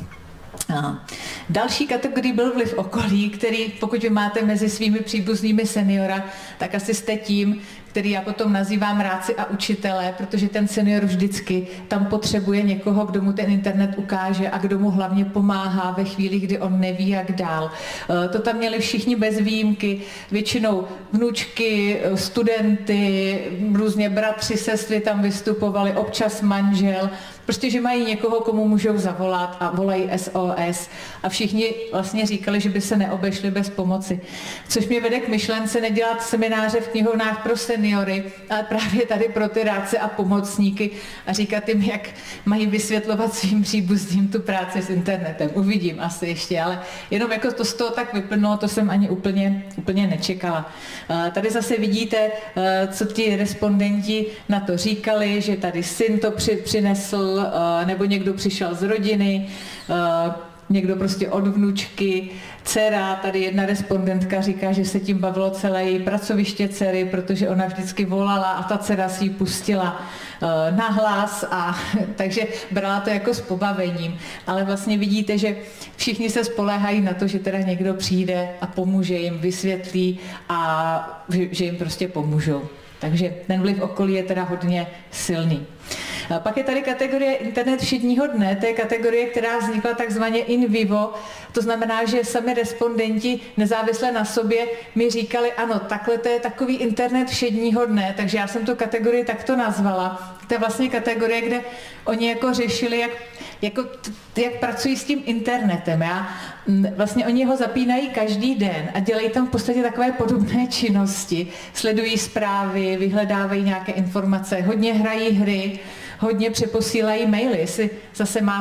Další kategorii byl vliv okolí, který pokud vy máte mezi svými příbuznými seniora, tak asi jste tím, který já potom nazývám rádci a učitelé, protože ten senior vždycky tam potřebuje někoho, kdo mu ten internet ukáže a kdo mu hlavně pomáhá ve chvíli, kdy on neví, jak dál. To tam měli všichni bez výjimky, většinou vnučky, studenty, různě bratři, sestry tam vystupovali, občas manžel, prostě, že mají někoho, komu můžou zavolat a volají SOS. A všichni vlastně říkali, že by se neobešli bez pomoci. Což mě vede k myšlence nedělat semináře v knihovnách pro seniory, ale právě tady pro ty rádce a pomocníky a říkat jim, jak mají vysvětlovat svým příbuzným tu práci s internetem. Uvidím asi ještě, ale jenom jako to z toho tak vyplnulo, to jsem ani úplně nečekala. Tady zase vidíte, co ti respondenti na to říkali, že tady syn to přinesl, nebo někdo přišel z rodiny, někdo prostě od vnučky, dcera, tady jedna respondentka říká, že se tím bavilo celé její pracoviště dcery, protože ona vždycky volala a ta dcera si ji pustila na hlas, takže brala to jako s pobavením. Ale vlastně vidíte, že všichni se spoléhají na to, že teda někdo přijde a pomůže jim, vysvětlí a že jim prostě pomůžou. Takže ten vliv okolí je teda hodně silný. Pak je tady kategorie internet všedního dne, to je kategorie, která vznikla takzvaně in vivo, to znamená, že sami respondenti nezávisle na sobě mi říkali, ano, takhle to je takový internet všedního dne, takže já jsem tu kategorii takto nazvala. To je vlastně kategorie, kde oni jako řešili, jak pracují s tím internetem. Vlastně oni ho zapínají každý den a dělají tam v podstatě takové podobné činnosti. Sledují zprávy, vyhledávají nějaké informace, hodně hrají hry, hodně přeposílají maily. Jestli zase máte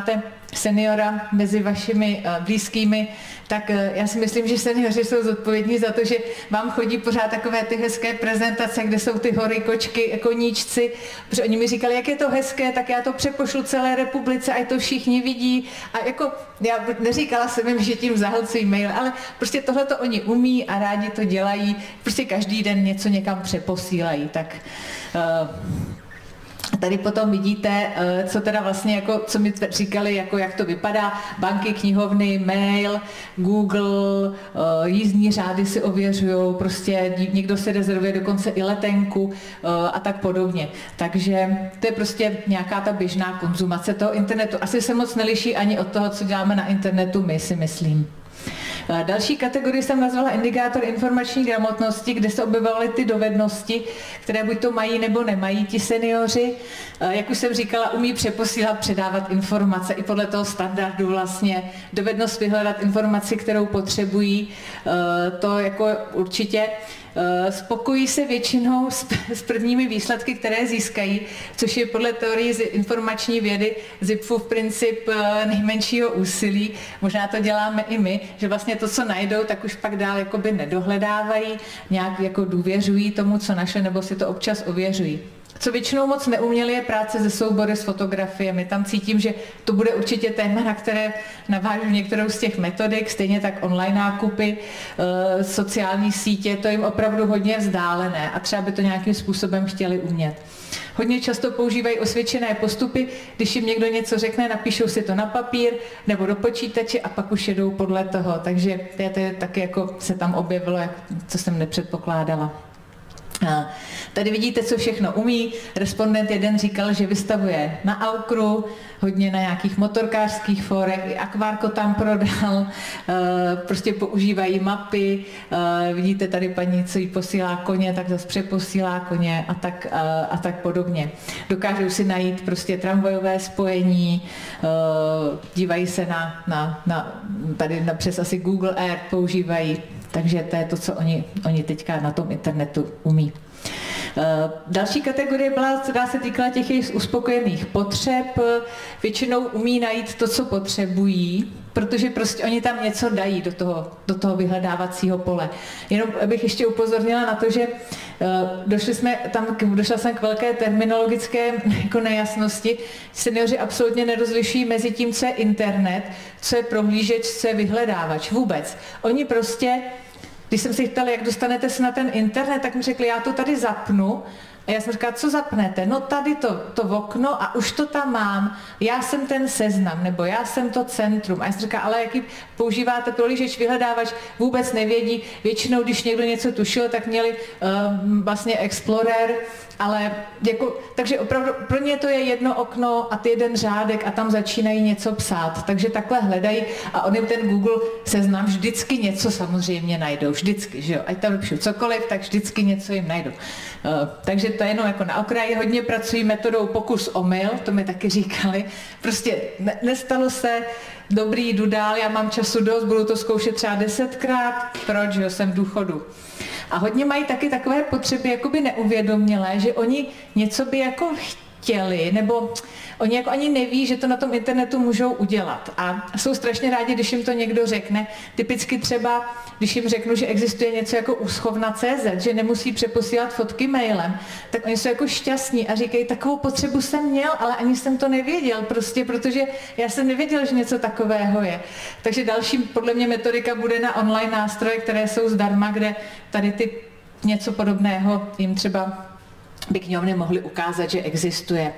seniora mezi vašimi blízkými, tak já si myslím, že seniori jsou zodpovědní za to, že vám chodí pořád takové ty hezké prezentace, kde jsou ty hory, kočky, koníčci, protože oni mi říkali, jak je to hezké, tak já to přepošlu celé republice, ať to všichni vidí. A jako, já neříkala jsem jim, že tím zahlcují mail, ale prostě tohle to oni umí a rádi to dělají, prostě každý den něco někam přeposílají, tak tady potom vidíte, co teda vlastně, jako, co mi říkali, jako jak to vypadá. Banky, knihovny, mail, Google, jízdní řády si ověřují, prostě někdo si rezervuje dokonce i letenku a tak podobně. Takže to je prostě nějaká ta běžná konzumace toho internetu. Asi se moc neliší ani od toho, co děláme na internetu my, si myslím. Další kategorii jsem nazvala indikátor informační gramotnosti, kde se objevovaly ty dovednosti, které buď to mají nebo nemají ti seniori. Jak už jsem říkala, umí přeposílat, předávat informace i podle toho standardu vlastně. Dovednost vyhledat informaci, kterou potřebují, to jako určitě. Spokojí se většinou s prvními výsledky, které získají, což je podle teorie informační vědy Zipfův princip nejmenšího úsilí. Možná to děláme i my, že vlastně to, co najdou, tak už pak dál jakoby nedohledávají, nějak jako důvěřují tomu, co našli, nebo si to občas ověřují. Co většinou moc neuměli, je práce se soubory, s fotografiemi. Tam cítím, že to bude určitě téma, na které navážu některou z těch metodik, stejně tak online nákupy, sociální sítě, to jim opravdu hodně vzdálené a třeba by to nějakým způsobem chtěli umět. Hodně často používají osvědčené postupy, když jim někdo něco řekne, napíšou si to na papír nebo do počítače a pak už jedou podle toho. Takže to je taky jako se tam objevilo, co jsem nepředpokládala. Tady vidíte, co všechno umí. Respondent jeden říkal, že vystavuje na Aukru, hodně na nějakých motorkářských fórech, i Akvárko tam prodal, prostě používají mapy, vidíte tady paní, co jí posílá koně, tak zase přeposílá koně a tak podobně. Dokážou si najít prostě tramvajové spojení, dívají se tady přes asi Google Earth používají, takže to je to, co oni teďka na tom internetu umí. Další kategorie která se týkala těch jejich uspokojených potřeb. Většinou umí najít to, co potřebují, protože prostě oni tam něco dají do toho vyhledávacího pole. Jenom bych ještě upozornila na to, že došla jsem k velké terminologické jako nejasnosti. Seniori absolutně nerozlišují mezi tím, co je internet, co je prohlížeč, co je vyhledávač. Vůbec. Oni prostě, když jsem se jich ptala, jak dostanete se na ten internet, tak mi řekli, já to tady zapnu. A já jsem říkala, co zapnete? No tady to okno a už to tam mám. Já jsem ten seznam, nebo já jsem to centrum. A já jsem říkala, ale jaký používáte prohlížeč, vyhledávač, vůbec nevědí. Většinou, když někdo něco tušil, tak měli vlastně Explorer, ale jako, takže opravdu pro ně to je jedno okno a ty jeden řádek a tam začínají něco psát. Takže takhle hledají a oni ten Google seznam vždycky něco samozřejmě najdou. Vždycky, že jo? Ať tam napíšu cokoliv, tak vždycky něco jim najdou. Takže to je jenom jako na okraji. Hodně pracují metodou pokus omyl, to mi taky říkali. Prostě nestalo se, dobrý, jdu dál, já mám času dost, budu to zkoušet třeba 10krát, proč, jo, jsem v důchodu. A hodně mají taky takové potřeby jakoby neuvědomělé, že oni něco by jako chtěli, nebo oni jako ani neví, že to na tom internetu můžou udělat. A jsou strašně rádi, když jim to někdo řekne. Typicky třeba, když jim řeknu, že existuje něco jako úschovna.cz, že nemusí přeposílat fotky mailem, tak oni jsou jako šťastní a říkají, takovou potřebu jsem měl, ale ani jsem to nevěděl, prostě, protože já jsem nevěděl, že něco takového je. Takže další podle mě metodika bude na online nástroje, které jsou zdarma, kde tady ty něco podobného jim třeba by knihovny mohly ukázat, že existuje.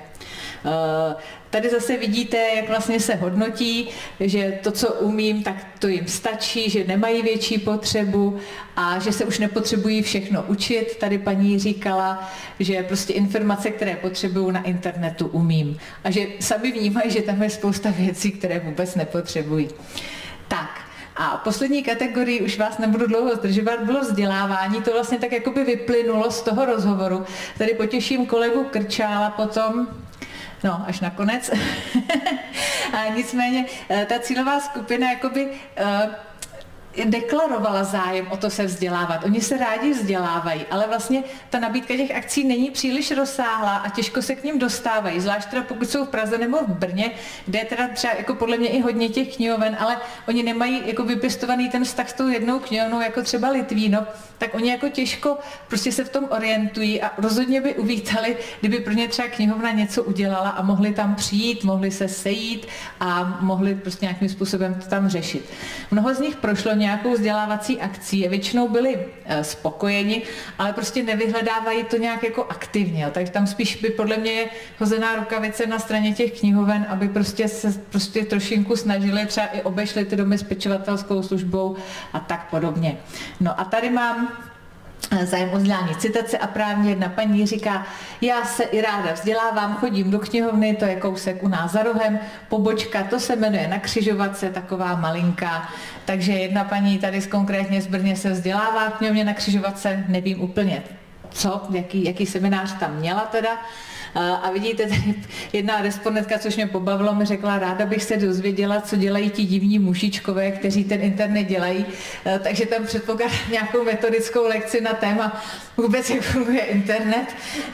Tady zase vidíte, jak vlastně se hodnotí, že to, co umím, tak to jim stačí, že nemají větší potřebu a že se už nepotřebují všechno učit. Tady paní říkala, že prostě informace, které potřebují na internetu, umím. A že sami vnímají, že tam je spousta věcí, které vůbec nepotřebují. Tak. A poslední kategorii, už vás nebudu dlouho zdržovat, bylo vzdělávání. To vlastně tak jakoby vyplynulo z toho rozhovoru. Tady potěším kolegu Krčála potom, no až nakonec. A nicméně ta cílová skupina jakoby deklarovala zájem o to se vzdělávat. Oni se rádi vzdělávají, ale vlastně ta nabídka těch akcí není příliš rozsáhlá a těžko se k ním dostávají, zvlášť teda pokud jsou v Praze nebo v Brně, kde je teda třeba jako podle mě i hodně těch knihoven, ale oni nemají jako vypěstovaný ten vztah s tou jednou knihovnou, jako třeba Litvínov, tak oni jako těžko prostě se v tom orientují a rozhodně by uvítali, kdyby pro ně třeba knihovna něco udělala a mohli tam přijít, mohli se sejít a mohli prostě nějakým způsobem to tam řešit. Mnoho z nich prošlo nějakou vzdělávací akcí a většinou byli spokojeni, ale prostě nevyhledávají to nějak jako aktivně. Takže tam spíš by podle mě je hozená rukavice na straně těch knihoven, aby prostě se trošinku snažili, třeba i obešli ty domy s pečovatelskou službou a tak podobně. No a tady mám zájem o vzdělání. Citace a právně jedna paní říká, já se i ráda vzdělávám, chodím do knihovny, to je kousek u nás za rohem, pobočka, to se jmenuje Na Křižovatce, taková malinká. Takže jedna paní tady konkrétně z Brně se vzdělává v knihovně Na Křižovatce, nevím úplně co, jaký seminář tam měla teda. A vidíte, tady jedna respondentka, což mě pobavilo, mi řekla, ráda bych se dozvěděla, co dělají ti divní mužičkové, kteří ten internet dělají. Takže tam předpokládám nějakou metodickou lekci na téma vůbec, jak funguje internet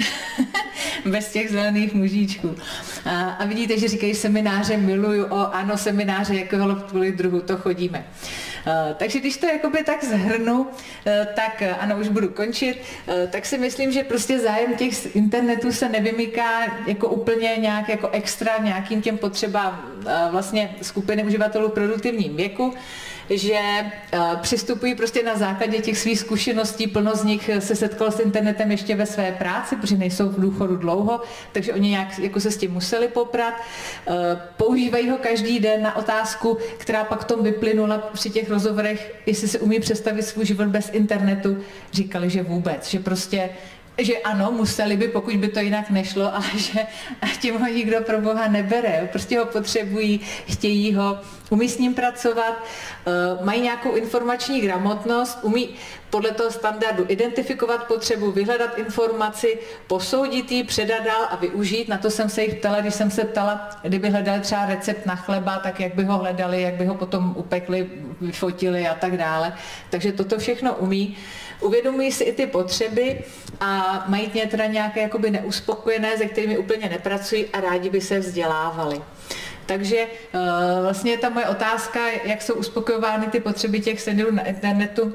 bez těch zelených mužičků. A vidíte, že říkají semináře miluju, ano, semináře jakéhokoliv druhu, to chodíme. Takže když to jakoby tak zhrnu, tak ano, už budu končit, tak si myslím, že prostě zájem těch internetů se nevymyká jako úplně nějak jako extra nějakým těm potřebám vlastně skupiny uživatelů v produktivním věku, že přistupují prostě na základě těch svých zkušeností, plno z nich se setkalo s internetem ještě ve své práci, protože nejsou v důchodu dlouho, takže oni nějak jako se s tím museli poprat. Používají ho každý den na otázku, která pak tom vyplynula při těch rozhovorech, jestli si umí představit svůj život bez internetu. Říkali, že vůbec, že prostě že ano, museli by, pokud by to jinak nešlo, ale že tím ho nikdo pro Boha nebere. Prostě ho potřebují, chtějí ho, umí s ním pracovat, mají nějakou informační gramotnost, umí podle toho standardu identifikovat potřebu, vyhledat informaci, posoudit ji, předat dál a využít. Na to jsem se jich ptala, když jsem se ptala, kdyby hledali třeba recept na chleba, tak jak by ho hledali, jak by ho potom upekli, vyfotili a tak dále. Takže toto všechno umí. Uvědomují si i ty potřeby a mají mě teda nějaké jakoby neuspokojené, se kterými úplně nepracují a rádi by se vzdělávali. Takže vlastně ta moje otázka, jak jsou uspokojovány ty potřeby těch seniorů na internetu,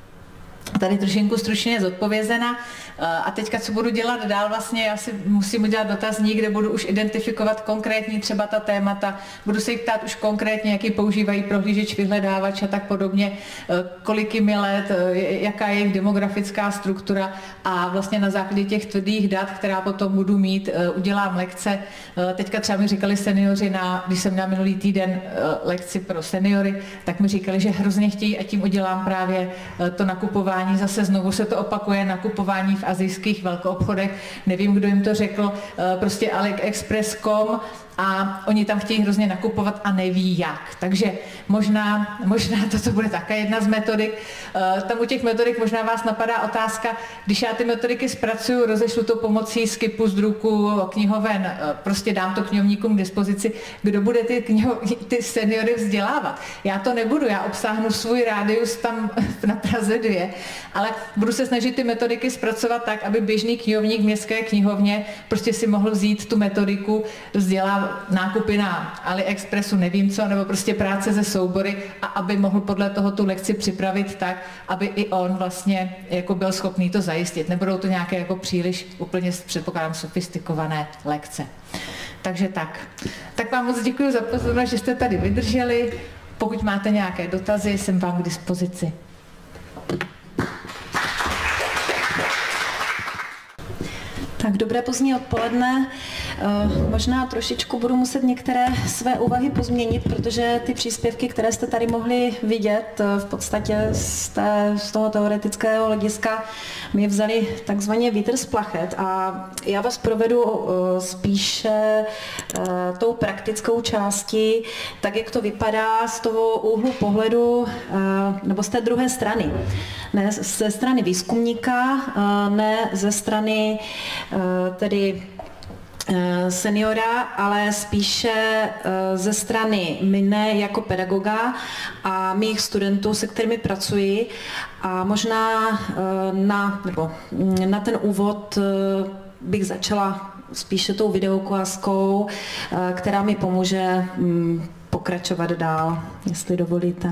tady trošinku stručně zodpovězena. A teďka, co budu dělat dál, vlastně já si musím udělat dotazník, kde budu už identifikovat konkrétní třeba ta témata, budu se jich ptát už konkrétně, jaký používají prohlížeč, vyhledávač a tak podobně, kolik jim je let, jaká je jejich demografická struktura a vlastně na základě těch tvrdých dat, která potom budu mít, udělám lekce. Teďka třeba mi říkali seniori, když jsem měla minulý týden lekci pro seniory, tak mi říkali, že hrozně chtějí a tím udělám právě to nakupování, zase znovu se to opakuje, nakupování v asijských velkoobchodech, nevím, kdo jim to řekl, prostě AliExpress.com a oni tam chtějí hrozně nakupovat a neví jak. Takže možná toto bude také jedna z metodik. Tam u těch metodik možná vás napadá otázka, když já ty metodiky zpracuju, rozešlu to pomocí skipu z druku knihoven, prostě dám to knihovníkům k dispozici, kdo bude ty seniory vzdělávat. Já to nebudu, já obsáhnu svůj rádius tam na Praze 2, ale budu se snažit ty metodiky zpracovat tak, aby běžný knihovník v městské knihovně prostě si mohl vzít tu metodiku, vzdělávat nákupy na AliExpressu, nevím co, nebo prostě práce ze soubory a aby mohl podle toho tu lekci připravit tak, aby i on vlastně jako byl schopný to zajistit. Nebudou to nějaké jako příliš úplně předpokládám sofistikované lekce. Takže tak. Tak vám moc děkuji za pozornost, že jste tady vydrželi. Pokud máte nějaké dotazy, jsem vám k dispozici. Tak dobré pozdní odpoledne. Možná trošičku budu muset některé své úvahy pozměnit, protože ty příspěvky, které jste tady mohli vidět, v podstatě z toho teoretického hlediska mě vzali takzvaně vítr z plachet a já vás provedu spíše tou praktickou částí, tak jak to vypadá z toho úhlu pohledu, nebo z té druhé strany. Ne ze strany výzkumníka, ne ze strany tedy seniora, ale spíše ze strany mne jako pedagoga a mých studentů, se kterými pracuji. A možná na ten úvod bych začala spíše tou videoukázkou, která mi pomůže pokračovat dál, jestli dovolíte.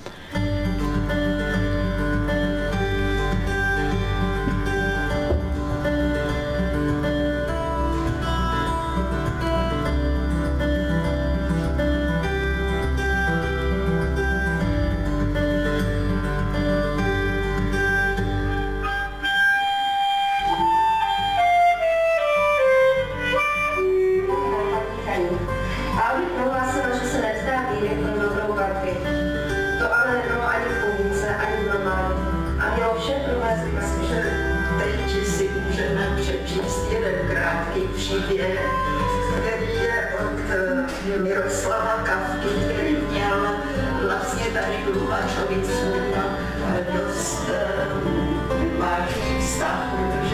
Miroslava Kafky, který měl vlastně tady Luhačovicu dost vážný vztah, protože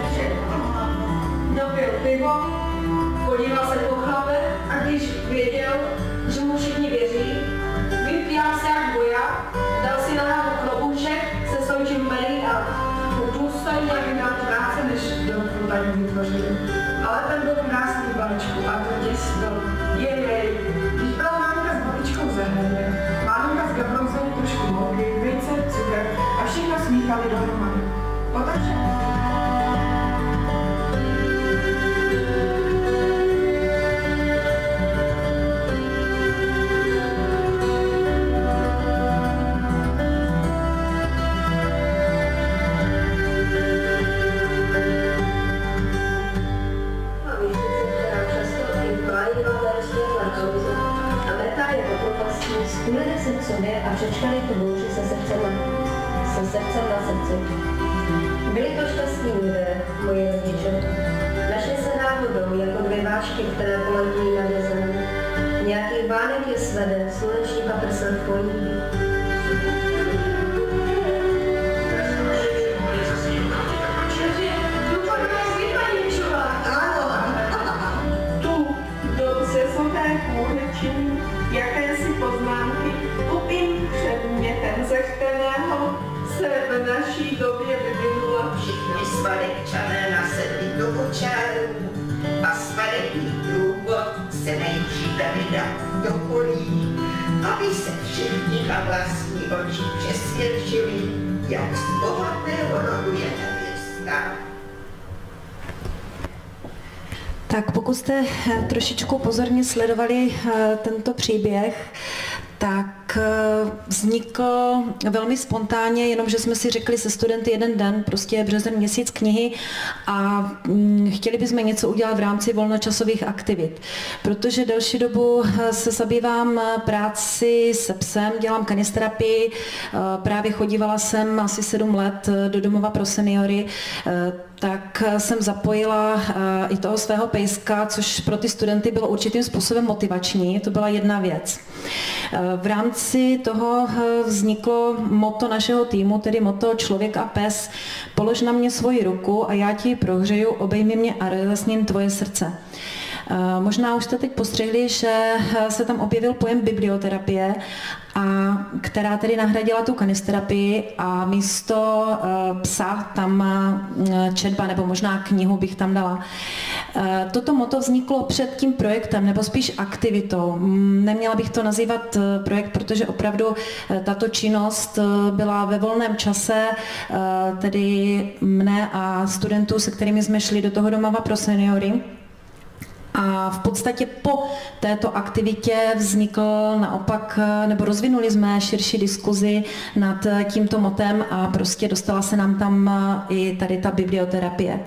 dopil pivo, podíval se po chlape a když věděl, že mu všichni věří, vypíjal se jak voják, dal si na hlavu kloboušek se svou džimberí a důstojně měl práce, než do tady vytvořili. Ale ten byl v nás v balíčku a to děsno. Když byla mámka s babičkou v zahradě, mámka s Gabrou vzali trošku mouky, vejce, cukr a všechno smíchali dohromady. Potom a přečkali tu bouři se srdcem na srdci. Byli to šťastní lidé, moje rodiče. Našli se náhodou jako dvě vášky, které poletují na zemi. Nějaký bánek je svede, slunečník a prsa v políbí. Jakési poznámky tupým předmětem, ze kterého se v naší době vyvinula všichni svadebčané nasedli do kočárů a svadební průvod se nejdříve vydal do polí, aby se všichni na vlastní oči přesvědčili, jak z bohatého rodu je nevěsta. Tak pokud jste trošičku pozorně sledovali tento příběh, tak vznikl velmi spontánně, jenomže jsme si řekli se studenty jeden den, prostě březen měsíc knihy a chtěli bychom něco udělat v rámci volnočasových aktivit. Protože delší dobu se zabývám práci se psem, dělám kanisterapii, právě chodívala jsem asi 7 let do domova pro seniory, tak jsem zapojila i toho svého pejska, což pro ty studenty bylo určitým způsobem motivační, to byla jedna věc. V rámci toho vzniklo motto našeho týmu, tedy motto Člověk a pes, polož na mě svoji ruku a já ti ji prohřeju, obejmi mě a rozesním tvoje srdce. Možná už jste teď postřehli, že se tam objevil pojem biblioterapie, která tedy nahradila tu kanisterapii a místo psa tam četba, nebo možná knihu bych tam dala. Toto motto vzniklo před tím projektem, nebo spíš aktivitou. Neměla bych to nazývat projekt, protože opravdu tato činnost byla ve volném čase, tedy mne a studentů, se kterými jsme šli do toho domova pro seniory. A v podstatě po této aktivitě vznikl naopak, nebo rozvinuli jsme širší diskuzi nad tímto motem a prostě dostala se nám tam i tady ta biblioterapie.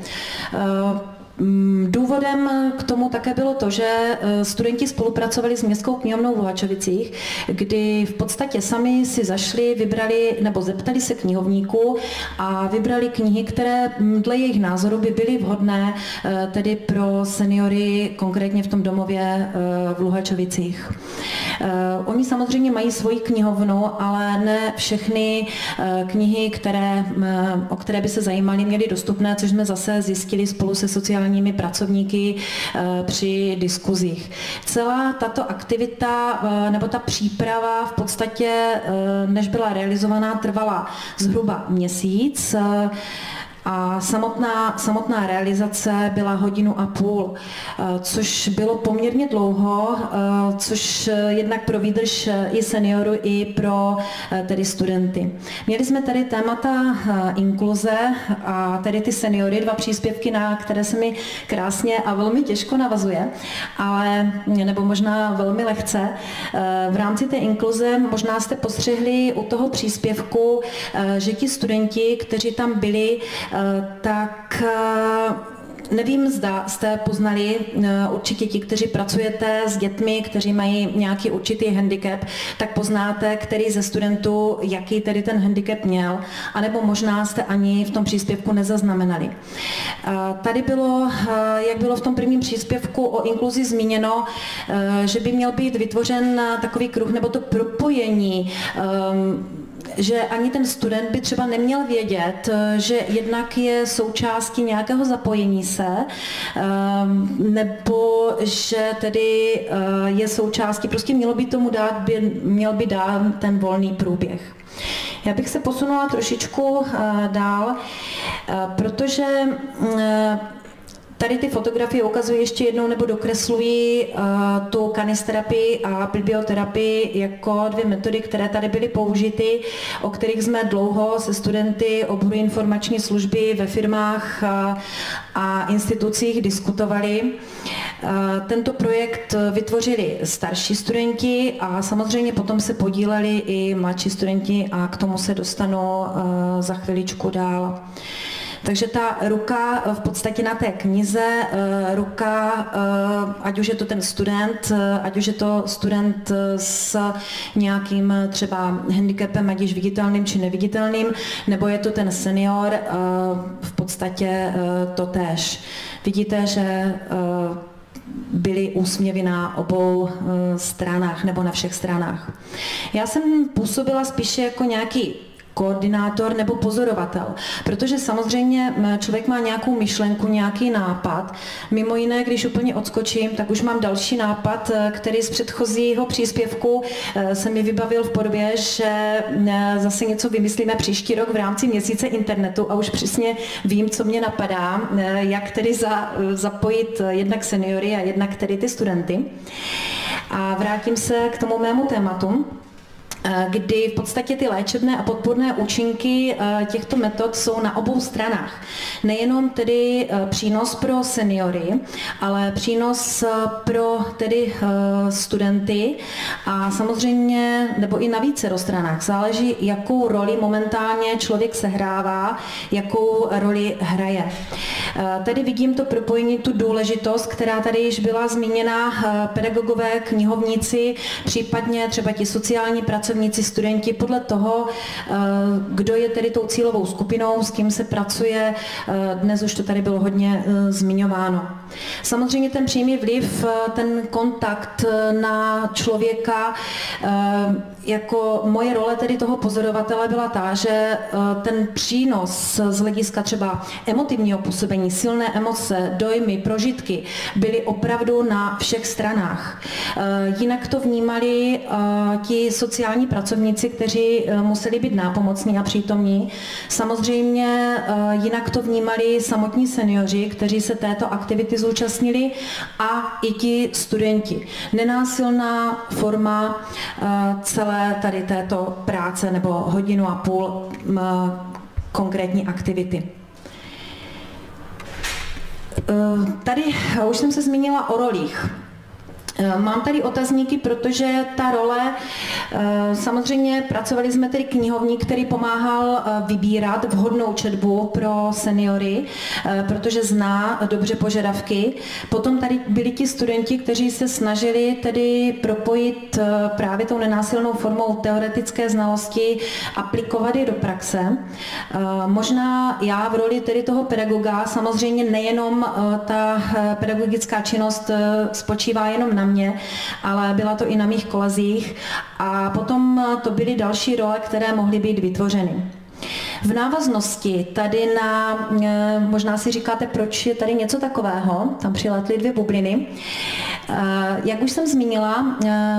Důvodem k tomu také bylo to, že studenti spolupracovali s Městskou knihovnou v Luhačovicích, kdy v podstatě sami si zašli, vybrali nebo zeptali se knihovníků a vybrali knihy, které dle jejich názoru by byly vhodné tedy pro seniory, konkrétně v tom domově v Luhačovicích. Oni samozřejmě mají svoji knihovnu, ale ne všechny knihy, o které by se zajímali, měli dostupné, což jsme zase zjistili spolu se sociálními pracovníky při diskuzích. Celá tato aktivita nebo ta příprava v podstatě, než byla realizovaná, trvala zhruba měsíc. A samotná realizace byla 1,5 hodiny, což bylo poměrně dlouho, což jednak pro výdrž i seniorů, i pro tedy studenty. Měli jsme tady témata inkluze a tedy ty seniory, 2 příspěvky, na které se mi krásně a velmi těžko navazuje, nebo možná velmi lehce. V rámci té inkluze možná jste postřehli u toho příspěvku, že ti studenti, kteří tam byli, tak nevím, zda jste poznali, určitě ti, kteří pracujete s dětmi, kteří mají nějaký určitý handicap, tak poznáte, který ze studentů, jaký tedy ten handicap měl, anebo možná jste ani v tom příspěvku nezaznamenali. Tady bylo, jak bylo v tom prvním příspěvku o inkluzi zmíněno, že by měl být vytvořen takový kruh nebo to propojení, že ani ten student by třeba neměl vědět, že jednak je součástí nějakého zapojení se, nebo že tedy je součástí, prostě měl by dát ten volný průběh. Já bych se posunula trošičku dál, protože tady ty fotografie ukazují ještě jednou nebo dokreslují tu kanisterapii a biblioterapii jako 2 metody, které tady byly použity, o kterých jsme dlouho se studenty oboru informační služby ve firmách a institucích diskutovali. Tento projekt vytvořili starší studenti a samozřejmě potom se podíleli i mladší studenti a k tomu se dostanu za chviličku dál. Takže ta ruka v podstatě na té knize, ať už je to ten student, ať už je to student s nějakým třeba handicapem, ať již viditelným či neviditelným, nebo je to ten senior, v podstatě to též. Vidíte, že byly úsměvy na obou stranách nebo na všech stranách. Já jsem působila spíše jako nějaký koordinátor nebo pozorovatel, protože samozřejmě člověk má nějakou myšlenku, nějaký nápad. Mimo jiné, když úplně odskočím, tak už mám další nápad, který z předchozího příspěvku se mi vybavil v podobě, že zase něco vymyslíme příští rok v rámci měsíce internetu a už přesně vím, co mě napadá, jak tedy zapojit jednak seniory a jednak tedy ty studenty. A vrátím se k tomu mému tématu, kdy v podstatě ty léčebné a podpůrné účinky těchto metod jsou na obou stranách. Nejenom tedy přínos pro seniory, ale přínos pro tedy studenty a samozřejmě, nebo i na vícero stranách. Záleží, jakou roli momentálně člověk sehrává, jakou roli hraje. Tady vidím to propojení, tu důležitost, která tady již byla zmíněna, pedagogové, knihovníci, případně třeba ti sociální pracovníci, studenti, podle toho, kdo je tedy tou cílovou skupinou, s kým se pracuje. Dnes už to tady bylo hodně zmiňováno. Samozřejmě ten přímý vliv, ten kontakt na člověka, jako moje role tedy toho pozorovatele byla ta, že ten přínos z hlediska třeba emotivního působení, silné emoce, dojmy, prožitky byly opravdu na všech stranách. Jinak to vnímali ti sociální pracovníci, kteří museli být nápomocní a přítomní. Samozřejmě jinak to vnímali samotní seniori, kteří se této aktivity zúčastnili a i ti studenti. Nenásilná forma celé tady této práce nebo 1,5 hodiny konkrétní aktivity. Tady už jsem se zmínila o rolích. Mám tady otazníky, protože ta role, samozřejmě pracovali jsme tedy knihovník, který pomáhal vybírat vhodnou četbu pro seniory, protože zná dobře požadavky. Potom tady byli ti studenti, kteří se snažili tedy propojit právě tou nenásilnou formou teoretické znalosti, aplikovat je do praxe. Možná já v roli tedy toho pedagoga, samozřejmě nejenom ta pedagogická činnost spočívá jenom na mě, ale byla to i na mých kolezích a potom to byly další role, které mohly být vytvořeny. V návaznosti tady na, možná si říkáte, proč je tady něco takového, tam přiletly 2 bubliny. Jak už jsem zmínila,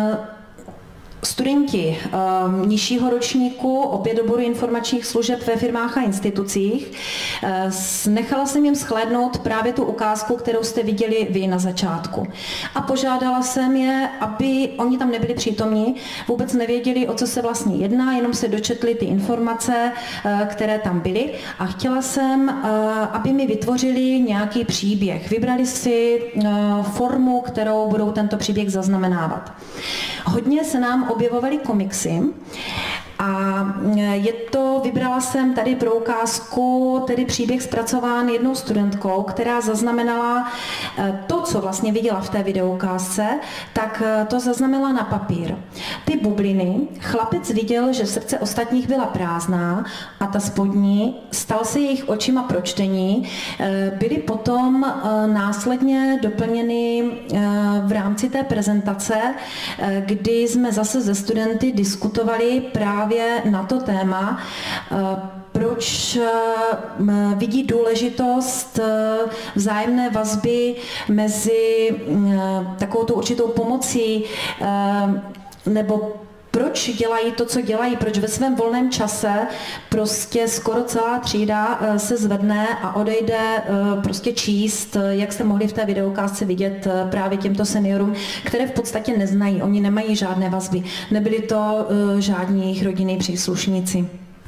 studenti nižšího ročníku opět oboru informačních služeb ve firmách a institucích. Nechala jsem jim shlédnout právě tu ukázku, kterou jste viděli vy na začátku. A požádala jsem je, aby oni tam nebyli přítomní, vůbec nevěděli, o co se vlastně jedná, jenom se dočetli ty informace, které tam byly. A chtěla jsem, aby mi vytvořili nějaký příběh. Vybrali si formu, kterou budou tento příběh zaznamenávat. Hodně se nám objevovaly komiksy a vybrala jsem tady pro ukázku tedy příběh zpracován jednou studentkou, která zaznamenala to, co vlastně viděla v té videoukázce, tak to zaznamenala na papír. Ty bubliny, chlapec viděl, že srdce ostatních byla prázdná a ta spodní, stal se jejich očima pro čtení, byly potom následně doplněny v rámci té prezentace, kdy jsme zase se studenty diskutovali právě na to téma, proč vidí důležitost vzájemné vazby mezi takovou tu určitou pomocí, nebo proč dělají to, co dělají, proč ve svém volném čase prostě skoro celá třída se zvedne a odejde prostě číst, jak jste mohli v té videoukázce vidět právě těmto seniorům, které v podstatě neznají, oni nemají žádné vazby, nebyli to žádní jejich rodinní příslušníci.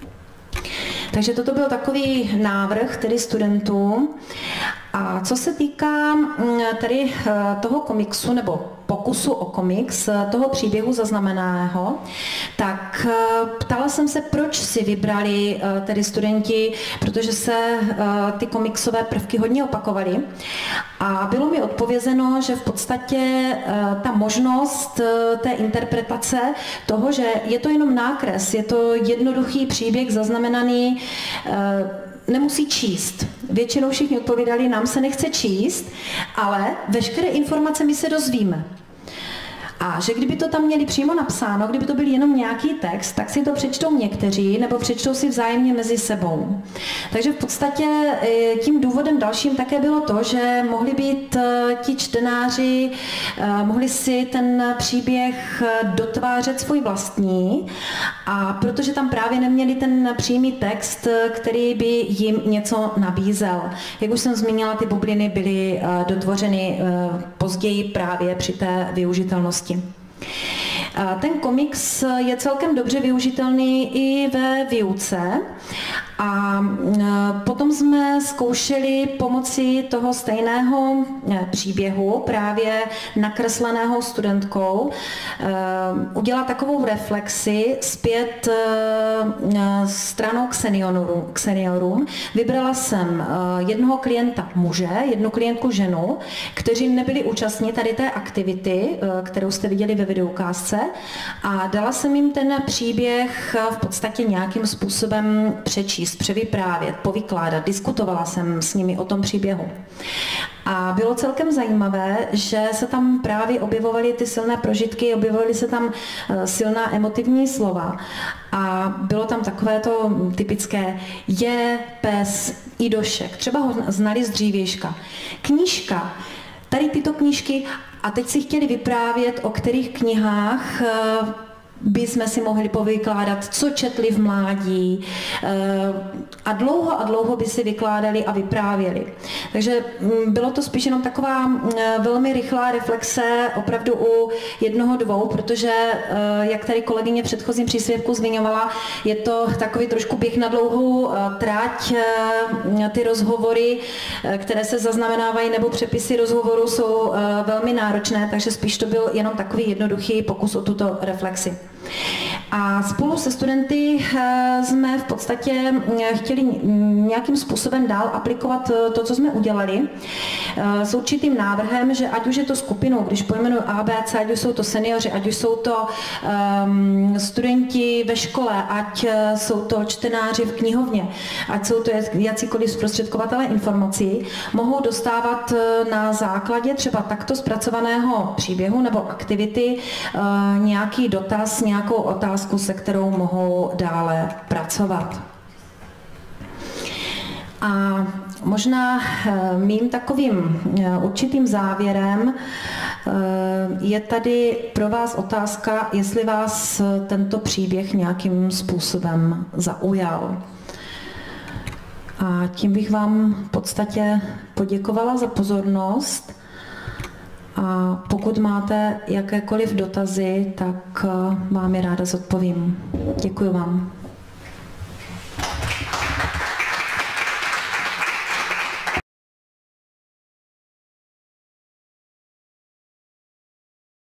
Takže toto byl takový návrh tedy studentů. A co se týká tady toho komiksu, nebo pokusu o komiks, toho příběhu zaznamenaného, tak ptala jsem se, proč si vybrali tedy studenti, protože se ty komiksové prvky hodně opakovaly. A bylo mi odpovězeno, že v podstatě ta možnost té interpretace toho, že je to jenom nákres, je to jednoduchý příběh zaznamenaný, nemusí číst. Většinou všichni odpovídali, nám se nechce číst, ale veškeré informace my se dozvíme. A že kdyby to tam měli přímo napsáno, kdyby to byl jenom nějaký text, tak si to přečtou někteří, nebo přečtou si vzájemně mezi sebou. Takže v podstatě tím důvodem dalším také bylo to, že mohli být ti čtenáři, mohli si ten příběh dotvářet svůj vlastní, a protože tam právě neměli ten přímý text, který by jim něco nabízel. Jak už jsem zmínila, ty bubliny byly dotvořeny později právě při té využitelnosti. Ten komiks je celkem dobře využitelný i ve výuce a potom jsme zkoušeli pomocí toho stejného příběhu, právě nakresleného studentkou, udělat takovou reflexi zpět stranou k seniorům. Vybrala jsem jednoho klienta muže, jednu klientku ženu, kteří nebyli účastní tady té aktivity, kterou jste viděli ve videoukázce, a dala jsem jim ten příběh v podstatě nějakým způsobem přečíst, převyprávět, povykládat. Diskutovala jsem s nimi o tom příběhu. A bylo celkem zajímavé, že se tam právě objevovaly ty silné prožitky, objevovaly se tam silná emotivní slova. A bylo tam takové to typické je, pes, i došek. Třeba ho znali z dřívějška. Knížka. Tady tyto knížky. A teď si chtěli vyprávět, o kterých knihách by jsme si mohli povykládat, co četli v mládí, a dlouho by si vykládali a vyprávěli. Takže bylo to spíš jenom taková velmi rychlá reflexe opravdu u jednoho, dvou, protože, jak tady kolegyně v předchozím příspěvku zmiňovala, je to takový trošku běh na dlouhou trať. Ty rozhovory, které se zaznamenávají, nebo přepisy rozhovorů jsou velmi náročné, takže spíš to byl jenom takový jednoduchý pokus o tuto reflexi. A spolu se studenty jsme v podstatě chtěli nějakým způsobem dál aplikovat to, co jsme udělali, s určitým návrhem, že ať už je to skupinou, když pojmenuji ABC, ať už jsou to seniori, ať už jsou to studenti ve škole, ať jsou to čtenáři v knihovně, ať jsou to jakýkoliv zprostředkovatelé informací, mohou dostávat na základě třeba takto zpracovaného příběhu nebo aktivity nějaký dotaz, nějakou otázku, se kterou mohou dále pracovat. A možná mým takovým určitým závěrem je tady pro vás otázka, jestli vás tento příběh nějakým způsobem zaujal. A tím bych vám v podstatě poděkovala za pozornost. A pokud máte jakékoliv dotazy, tak vám je ráda zodpovím. Děkuji vám.